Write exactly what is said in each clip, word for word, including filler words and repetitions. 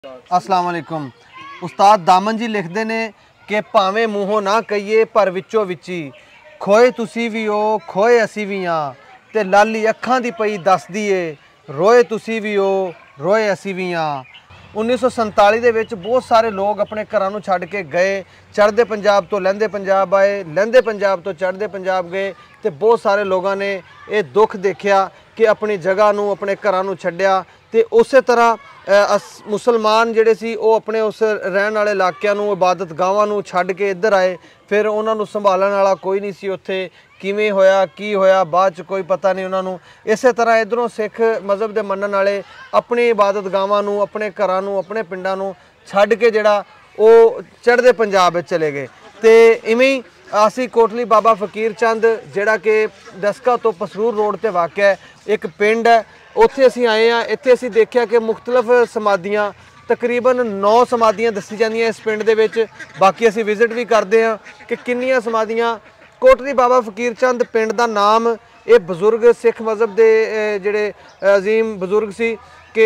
अस्सलाम वालेकुम। उस्ताद दामन जी लिखते ने कि भावें मूहों ना कहिए पर विचों विची खोए तुसी भी हो खोए असी भी हाँ ते लाली अखां दी पई दसदी ए रोए तुसी भी हो रोए असी भी हाँ। उन्नीस सौ संताली दे विच बहुत सारे लोग अपने घरां नूं छड्ड के गए, चढ़दे पंजाब तो लਹਿੰਦੇ पंजाब आए, लਹਿੰਦੇ पंजाब तो चढ़दे पंजाब गए ते बहुत सारे लोगों ने ये दुख देखा कि अपनी जगह नूं अपने घरां नूं छड्डिया ते उस तरह अस मुसलमान जिहड़े सी वो अपने उस रहण वाले इलाकिਆਂ ਨੂੰ इबादत गावां ਨੂੰ ਛੱਡ के इधर आए। फिर ਉਹਨਾਂ ਨੂੰ संभालण वाला कोई नहीं सी उत्थे किवें होया की होया बाद च कोई पता नहीं उन्होंने। इस तरह इधरों सिख मज़हब के मनण वाले अपनी इबादत गावां ਨੂੰ अपने घरां ਨੂੰ अपने पिंडां ਨੂੰ ਛੱਡ के जिहड़ा वो चढ़दे पंजाब विच चले गए। तो इवें ही असी कोटली बाबा फकीर चंद जिहड़ा कि दसका तो पसरूर रोड ते वाक़ है एक पिंड है, उत्थे असीं आए हैं। इत्थे असीं देखिया कि मुख्तलिफ समाधियां तकरीबन नौ समाधियां दसी जांदियां इस पिंड दे विच। बाकी असीं विजिट भी करते हैं कि किन्नियां समाधियां। कोटली बाबा फकीर चंद पिंड का नाम ये बजुर्ग सिख मज़हब के जिहड़े अजीम बजुर्ग सी कि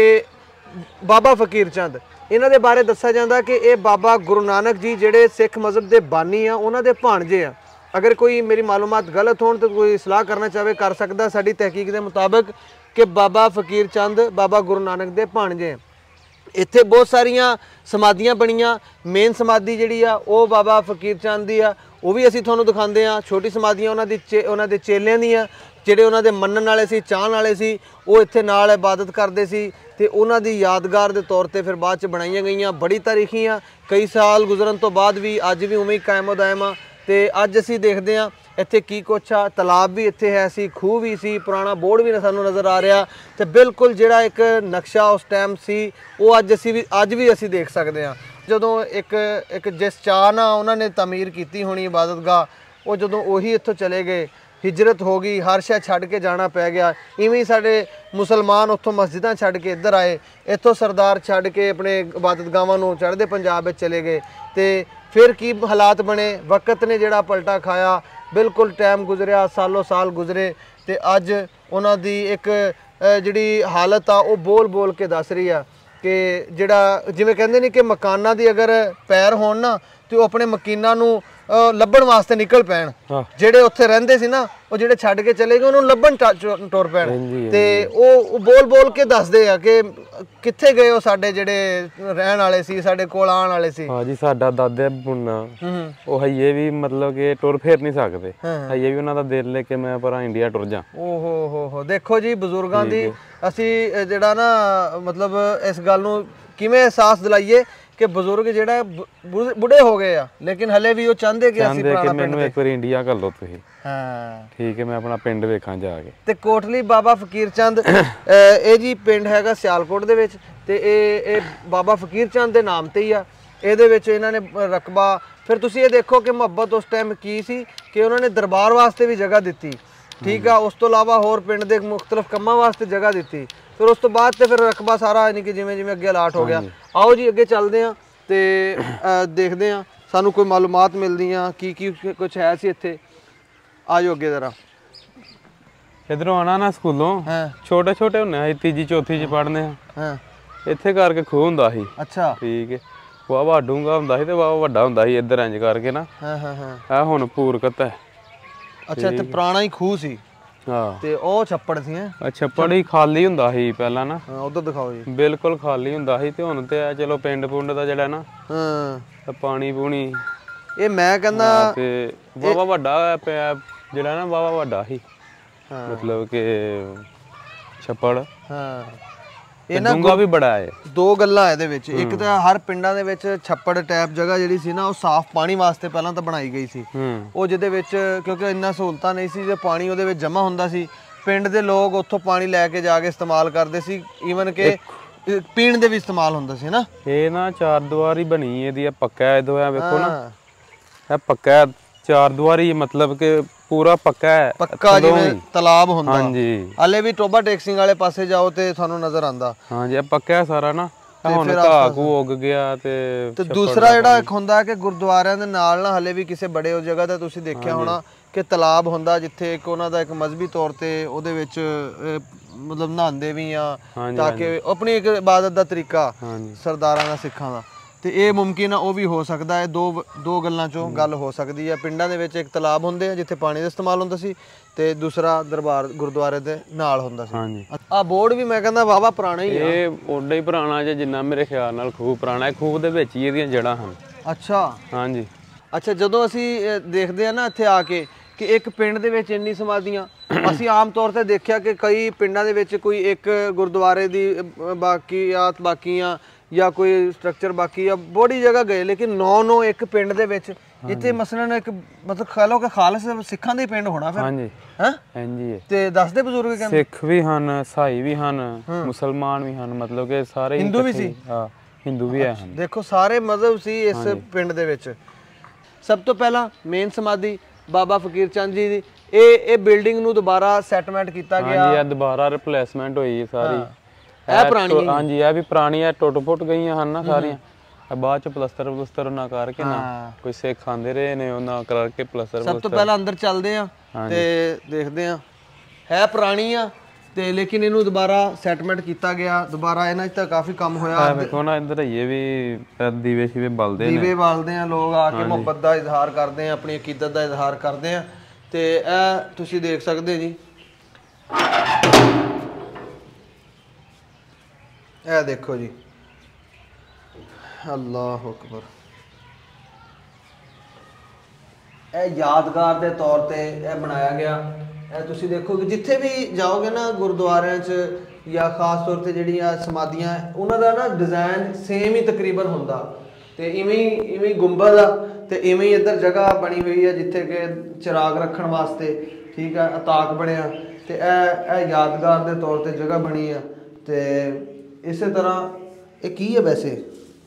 बाबा फकीर चंद इन्हां दे बारे दस्सिया जांदा कि ये बाबा गुरु नानक जी जिहड़े सिख मज़हब के बानी आ उन्हां दे भाणजे आ। अगर कोई मेरी मालूमात गलत हो तो कोई सलाह करना चाहे कर सकता। साडी तहकीक के मुताबिक कि बाबा फकीर चंद बाबा गुरु नानक दे भाणजे हैं। इत्थे बहुत सारिया समाधियां बनिया। मेन समाधि जिहड़ी आ वो बाबा फकीर चंद दी आ, वो भी असीं तुहानूं दिखांदे आ। छोटी समाधियां उन्हां दी चे उन्हां दे चेलियां दीआं जिहड़े उन्हां दे मन्नण वाले सी चाहण वाले सी वो इत्थे नाल इबादत करदे सी ते उन्हां दी यादगार दे तौर ते फिर बाद च बनाईयां गईयां। बड़ी तारीखी आ, कई साल गुजरन तो बाद भी अज भी उवें ही कायम उदायम आ। ते अज असीं देखदे आ इत्थे की कुछ आ। तलाब भी इत्थे है सी, खूह भी सी, पुराना बोर्ड भी सानूं नज़र आ रहा ते बिल्कुल जिहड़ा एक नक्शा उस टाइम सी वो अज असीं भी अज भी असीं देख सकते हैं। जदों एक एक जिस चाह नाल उन्हां ने तमीर कीती होनी इबादत गाह वो जदों उही इत्थों चले गए, हिजरत हो गई, हर शै छड्ड के जाना पै गया। इवें ही साडे मुसलमान उत्थों मस्जिदां छड्ड के इधर आए, इत्थों सरदार छड्ड के अपने इबादत गावां नूं चढ़दे पंजाब विच चले गए। तो फिर की हालात बने, वक्त ने जिहड़ा पलटा खाया, बिल्कुल टाइम गुजरिया, सालों साल गुजरे तो अज उन्हां दी एक जिहड़ी हालत आ वो बोल बोल के दस रही है कि जिहड़ा जिवें कहंदे ने कि मकानां दी अगर पैर होण ना तो अपने मकीनां नूं ਲੱਭਣ ਵਾਸਤੇ ਨਿਕਲ ਪੈਣ। ਜਿਹੜੇ ਉੱਥੇ ਰਹਿੰਦੇ ਸੀ ਨਾ ਉਹ ਜਿਹੜੇ ਛੱਡ ਕੇ ਚਲੇ ਗਏ ਉਹਨੂੰ ਲੱਭਣ ਟੁਰ ਪੈਣ ਤੇ ਉਹ ਬੋਲ ਬੋਲ ਕੇ ਦੱਸਦੇ ਆ ਕਿ ਕਿੱਥੇ ਗਏ ਉਹ ਸਾਡੇ ਜਿਹੜੇ ਰਹਿਣ ਵਾਲੇ ਸੀ, ਸਾਡੇ ਕੋਲ ਆਉਣ ਵਾਲੇ ਸੀ। ਹਾਂ ਜੀ, ਸਾਡਾ ਦਾਦਾ ਬੁੰਨਾ ਉਹ ਹਈਏ ਵੀ ਮਤਲਬ ਕਿ ਟੁਰ ਫੇਰ ਨਹੀਂ ਸਕਦੇ, ਹਈਏ ਵੀ ਉਹਨਾਂ ਦਾ ਦਿਲ ਲੈ ਕੇ ਮੈਂ ਪਰਾਂ ਇੰਡੀਆ ਟੁਰ ਜਾ। ਓਹੋ ਹੋ ਹੋ ਦੇਖੋ ਜੀ ਬਜ਼ੁਰਗਾਂ ਦੀ ਅਸੀਂ ਜਿਹੜਾ ਨਾ ਮਤਲਬ ਇਸ ਗੱਲ ਨੂੰ ਕਿਵੇਂ ਅਹਿਸਾਸ ਦਿਲਾਈਏ कि बजुर्ग जिहड़ा बुढ़े हो गए आ लेकिन हले भी वो चाहते कि असीं पुराना पिंड एक बार इंडिया कर लो तुसीं। हाँ ठीक है, मैं अपना पिंड वेखां जाके। ते कोटली बाबा फकीर चंद ये जी पिंड हैगा सियालकोट दे विच ते ये बाबा फकीर चंद दे नाम ते ही आ। इहदे विच इन्हां ने रकबा फिर तुसीं ये देखो कि मुहब्बत उस टाइम की सी कि उन्होंने दरबार वास्ते भी जगह दित्ती, ठीक है। उस तो इलावा होर पिंड दे मुख्तलिफ कामां वास्ते जगह दित्ती। फिर उस तो बाद तो फिर रकबा सारा यानी कि जिमें जिमें अगे अलाट हो गया। आओ जी अगे चलते हैं तो देखते हैं सानू कोई मालूमात मिलती की की कुछ है सी इत्थे। आ जाओ अगे जरा। इधरों आना ना स्कूलों छोटे छोटे होने तीजी चौथी च पढ़ने इत्थे करके खूह हुंदा सी। अच्छा ठीक है, वाहवा डूंगा हुंदा सी ते वाहवा वड्डा हुंदा सी इधर इंज करके ना। हाँ हाँ हाँ आ हुण पूरकत है। अच्छा इत्थे पुराना ही खूह सी। हाँ ते ओ छप्पड़ सी हैं। छप्पड़ ही खाली हुंदा सी पहला ना। हाँ उधर दिखाओ जी। बिल्कुल खाली हुंदा सी ते हुण ते चलो पिंड पुंड दा जेड़ा ना हाँ पानी पूनी ये मैं कहंदा ते वाहवा वड्डा पिया जेड़ा ना वाहवा वड्डा सी। मतलब कि छप्पड़ हाँ डूंगा भी बड़ा है। दो गल्लां इहदे विच, एक तां हर पिंडां दे विच छप्पड़ टाइप जगह जिहड़ी सी ना वो साफ पानी वास्ते पहलां तां बनाई गई सी। ਉਹ ਜਿਹਦੇ ਵਿੱਚ ਕਿਉਂਕਿ ਇੰਨਾ ਸਹੂਲਤਾਂ ਨਹੀਂ ਸੀ ਜੇ ਪਾਣੀ ਉਹਦੇ ਵਿੱਚ ਜਮ੍ਹਾਂ ਹੁੰਦਾ ਸੀ ਪਿੰਡ ਦੇ ਲੋਕ ਉੱਥੋਂ ਪਾਣੀ ਲੈ ਕੇ ਜਾ ਕੇ ਇਸਤੇਮਾਲ ਕਰਦੇ ਸੀ, ਈਵਨ ਕਿ ਪੀਣ ਦੇ ਵੀ ਇਸਤੇਮਾਲ ਹੁੰਦਾ ਸੀ ਨਾ। ਇਹ ਨਾ ਚਾਰ ਦੀਵਾਰੀ ਬਣੀ ਇਹਦੀ ਪੱਕਾ ਇਹ ਦੋਇਆ ਵੇਖੋ ਨਾ ਇਹ ਪੱਕਾ ਚਾਰ ਦੀਵਾਰੀ मतलब कि पूरा पक्का है पक्का जिवें तालाब हुंदा। हां जी हले भी टोबा टैक्सिंग वाले पासे जाओ ते थानू नजर आंदा। हां जी पक्का है सारा ना। हुण घाह घू उग गया ते ते दूसरा जिहड़ा एक हुंदा कि गुरुद्वारियां दे नाल ना हले भी किसी बड़े उस जगह ते तुसीं देखिया होना ਕਿ ਤਲਾਬ ਹੁੰਦਾ ਜਿੱਥੇ ਇੱਕ ਉਹਨਾਂ ਦਾ ਇੱਕ ਮਜ਼ਹਬੀ ਤੌਰ ਤੇ ਉਹਦੇ ਵਿੱਚ ਮਤਲਬ ਨਹਾਉਂਦੇ ਵੀ ਆ ਤਾਂ ਕਿ ਆਪਣੀ ਇੱਕ ਇਬਾਦਤ ਦਾ ਤਰੀਕਾ ਸਰਦਾਰਾਂ ਦਾ ਸਿੱਖਾਂ ਦਾ ਤੇ ਇਹ ਮੁਮਕਿਨ ਆ ਉਹ ਵੀ ਹੋ ਸਕਦਾ ਹੈ। ਦੋ ਦੋ ਗੱਲਾਂ ਚੋਂ ਗੱਲ ਹੋ ਸਕਦੀ ਹੈ। ਪਿੰਡਾਂ ਦੇ ਵਿੱਚ ਇੱਕ ਤਲਾਬ ਹੁੰਦੇ ਆ ਜਿੱਥੇ ਪਾਣੀ ਦਾ ਇਸਤੇਮਾਲ ਹੁੰਦਾ ਸੀ ਤੇ ਦੂਸਰਾ ਦਰਬਾਰ ਗੁਰਦੁਆਰੇ ਦੇ ਨਾਲ ਹੁੰਦਾ ਸੀ। ਹਾਂਜੀ ਆ ਬੋਰਡ ਵੀ ਮੈਂ ਕਹਿੰਦਾ ਵਾਵਾ ਪੁਰਾਣਾ ਹੀ ਆ। ਇਹ ਓਡਾ ਹੀ ਪੁਰਾਣਾ ਜੇ ਜਿੰਨਾ ਮੇਰੇ ਖਿਆਲ ਨਾਲ ਖੂਹ ਪੁਰਾਣਾ ਹੈ। ਖੂਹ ਦੇ ਵਿੱਚ ਹੀ ਇਹਦੀਆਂ ਜੜ੍ਹਾਂ ਹਨ। ਅੱਛਾ ਹਾਂਜੀ ਅੱਛਾ ਜਦੋਂ ਅਸੀਂ ਦੇਖਦੇ ਆ ਨਾ ਇੱਥੇ ਆ ਕੇ ਕਿ ਇੱਕ ਪਿੰਡ ਦੇ ਵਿੱਚ ਇੰਨੀ ਸਮਾਧੀਆਂ ਅਸੀਂ ਆਮ ਤੌਰ ਤੇ ਦੇਖਿਆ ਕਿ ਕਈ ਪਿੰਡਾਂ ਦੇ ਵਿੱਚ ਕੋਈ ਇੱਕ ਗੁਰਦੁਆਰੇ ਦੀ ਬਾਕੀਆਤ ਬਾਕੀਆਂ ਜਾਂ ਕੋਈ ਸਟਰਕਚਰ ਬਾਕੀ ਆ ਬੜੀ ਜਗ੍ਹਾ ਗਏ ਲੇਕਿਨ ਨੌ ਨੌ ਇੱਕ ਪਿੰਡ ਦੇ ਵਿੱਚ ਇੱਥੇ ਮਸਲਨ ਇੱਕ ਮਤਲਬ ਖਾ ਲਓ ਕਿ ਖਾਲਸ ਸਿੱਖਾਂ ਦਾ ਹੀ ਪਿੰਡ ਹੋਣਾ ਫਿਰ। ਹਾਂਜੀ ਹੈ ਹਾਂਜੀ ਤੇ ਦੱਸਦੇ ਬਜ਼ੁਰਗ ਕਹਿੰਦੇ ਸਿੱਖ ਵੀ ਹਨ ਈਸਾਈ ਵੀ ਹਨ ਮੁਸਲਮਾਨ ਵੀ ਹਨ ਮਤਲਬ ਕਿ ਸਾਰੇ ਹਿੰਦੂ ਵੀ ਸੀ। ਹਾਂ ਹਿੰਦੂ ਵੀ ਹਨ। ਦੇਖੋ ਸਾਰੇ ਮਜ਼ਹਬ ਸੀ ਇਸ ਪਿੰਡ ਦੇ ਵਿੱਚ। ਸਭ ਤੋਂ ਪਹਿਲਾਂ ਮੇਨ ਸਮਾਧੀ ਬਾਬਾ ਫਕੀਰ ਚੰਦ ਜੀ ਦੀ ਇਹ ਇਹ ਬਿਲਡਿੰਗ ਨੂੰ ਦੁਬਾਰਾ ਸੈਟਲਮੈਂਟ ਕੀਤਾ ਗਿਆ। ਹਾਂਜੀ ਇਹ ਦੁਬਾਰਾ ਰਿਪਲੇਸਮੈਂਟ ਹੋਈ ਸਾਰੀ। ਇਹ ਪੁਰਾਣੀ ਹਾਂਜੀ ਇਹ ਵੀ ਪੁਰਾਣੀ ਹੈ ਟੁੱਟ ਫੁੱਟ ਗਈਆਂ ਹਨ ਨਾ ਸਾਰੀਆਂ। ਬਾਅਦ ਚ ਪਲਸਤਰ ਪਲਸਤਰ ਨਾ ਕਰਕੇ ਨਾ ਕੋਈ ਸਿੱਖ ਆਂਦੇ ਰਹੇ ਨੇ ਉਹਨਾਂ ਕਰਕੇ ਪਲਸਤਰ। ਸਭ ਤੋਂ ਪਹਿਲਾਂ ਅੰਦਰ ਚੱਲਦੇ ਆ ਤੇ ਦੇਖਦੇ ਆ ਹੈ ਪੁਰਾਣੀ ਆ ਤੇ ਲੇਕਿਨ ਇਹਨੂੰ ਦੁਬਾਰਾ ਸੈਟਲਮੈਂਟ ਕੀਤਾ ਗਿਆ ਦੁਬਾਰਾ। ਇਹਨਾਂ 'ਚ ਤਾਂ ਕਾਫੀ ਕੰਮ ਹੋਇਆ। ਦੇਖੋ ਨਾ ਇੱਧਰ ਇਹ ਵੀ ਦੀਵੇ ਸ਼ੀਵੇ ਬਲਦੇ ਨੇ ਦੀਵੇ ਬਾਲਦੇ ਆ ਲੋਕ ਆ ਕੇ ਮੁਹੱਬਤ ਦਾ ਇਜ਼ਹਾਰ ਕਰਦੇ ਆ ਆਪਣੀ ਅਕੀਦਤ ਦਾ ਇਜ਼ਹਾਰ ਕਰਦੇ ਆ ਤੇ ਇਹ ਤੁਸੀਂ ਦੇਖ ਸਕਦੇ ਜੀ। ਇਹ ਦੇਖੋ ਜੀ ਅੱਲਾਹੁ ਅਕਬਰ। ਇਹ ਯਾਦਗਾਰ ਦੇ ਤੌਰ ਤੇ ਇਹ ਬਣਾਇਆ ਗਿਆ। ਇਹ ਤੁਸੀਂ ਦੇਖੋ ਕਿ ਜਿੱਥੇ ਵੀ ਜਾਓਗੇ ਨਾ ਗੁਰਦੁਆਰਿਆਂ 'ਚ ਜਾਂ ਖਾਸ ਤੌਰ ਤੇ ਜਿਹੜੀਆਂ ਸਮਾਧੀਆਂ ਉਹਨਾਂ ਦਾ ਨਾ ਡਿਜ਼ਾਈਨ ਸੇਮ ਹੀ ਤਕਰੀਬਨ ਹੁੰਦਾ ਤੇ ਇਵੇਂ ਹੀ ਇਵੇਂ ਗੁੰਬਦ ਆ ਤੇ ਇਵੇਂ ਹੀ ਇੱਧਰ ਜਗ੍ਹਾ ਬਣੀ ਹੋਈ ਹੈ ਜਿੱਥੇ ਕਿ ਚਿਰਾਗ ਰੱਖਣ ਵਾਸਤੇ ਠੀਕ ਹੈ ਅਤਾਕ ਬਣਿਆ ਤੇ ਇਹ ਇਹ ਯਾਦਗਾਰ ਦੇ ਤੌਰ ਤੇ ਜਗ੍ਹਾ ਬਣੀ ਆ। ਤੇ ਇਸੇ ਤਰ੍ਹਾਂ ਇਹ ਕੀ ਹੈ ਵੈਸੇ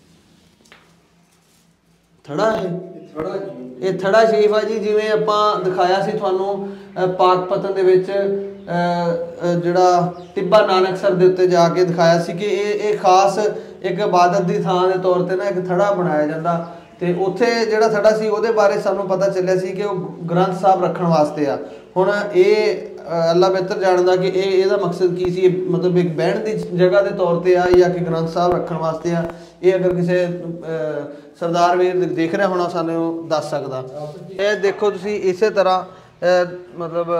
ਥੜਾ ਹੈ ਇਹ ਥੜਾ ਸ਼ਰੀਫ ਆ ਜੀ। ਜਿਵੇਂ ਆਪਾਂ ਦਿਖਾਇਆ ਸੀ ਤੁਹਾਨੂੰ ਪਾਕ ਪਤਨ ਦੇ ਵਿੱਚ ਜਿਹੜਾ ਟਿੱਬਾ ਨਾਨਕਸਰ ਦੇ ਉੱਤੇ ਜਾ ਕੇ ਦਿਖਾਇਆ ਸੀ ਕਿ ਇਹ ਇਹ ਖਾਸ ਇੱਕ ਇਬਾਦਤ ਦੀ ਥਾਂ ਦੇ ਤੌਰ ਤੇ ਨਾ ਇੱਕ ਥੜਾ ਬਣਾਇਆ ਜਾਂਦਾ ਤੇ ਉੱਥੇ ਜਿਹੜਾ ਥੜਾ ਸੀ ਉਹਦੇ ਬਾਰੇ ਸਾਨੂੰ ਪਤਾ ਚੱਲਿਆ ਸੀ ਕਿ ਉਹ ਗ੍ਰੰਥ ਸਾਹਿਬ ਰੱਖਣ ਵਾਸਤੇ ਆ। ਹੁਣ ਇਹ ਅੱਲਾ ਬਿਹਤਰ ਜਾਣਦਾ ਕਿ ਇਹ ਇਹਦਾ ਮਕਸਦ ਕੀ ਸੀ। ਮਤਲਬ ਇੱਕ ਬਹਿਣ ਦੀ ਜਗ੍ਹਾ ਦੇ ਤੌਰ ਤੇ ਆ ਜਾਂ ਕਿ ਗ੍ਰੰਥ ਸਾਹਿਬ ਰੱਖਣ ਵਾਸਤੇ ਆ। ਇਹ ਅਗਰ ਕਿਸੇ ਸਰਦਾਰ ਵੀਰ ਦੇਖ ਰਿਹਾ ਹੋਣਾ ਸਾਨੂੰ ਦੱਸ ਸਕਦਾ। ਇਹ ਦੇਖੋ ਤੁਸੀਂ ਇਸੇ ਤਰ੍ਹਾਂ ਮਤਲਬ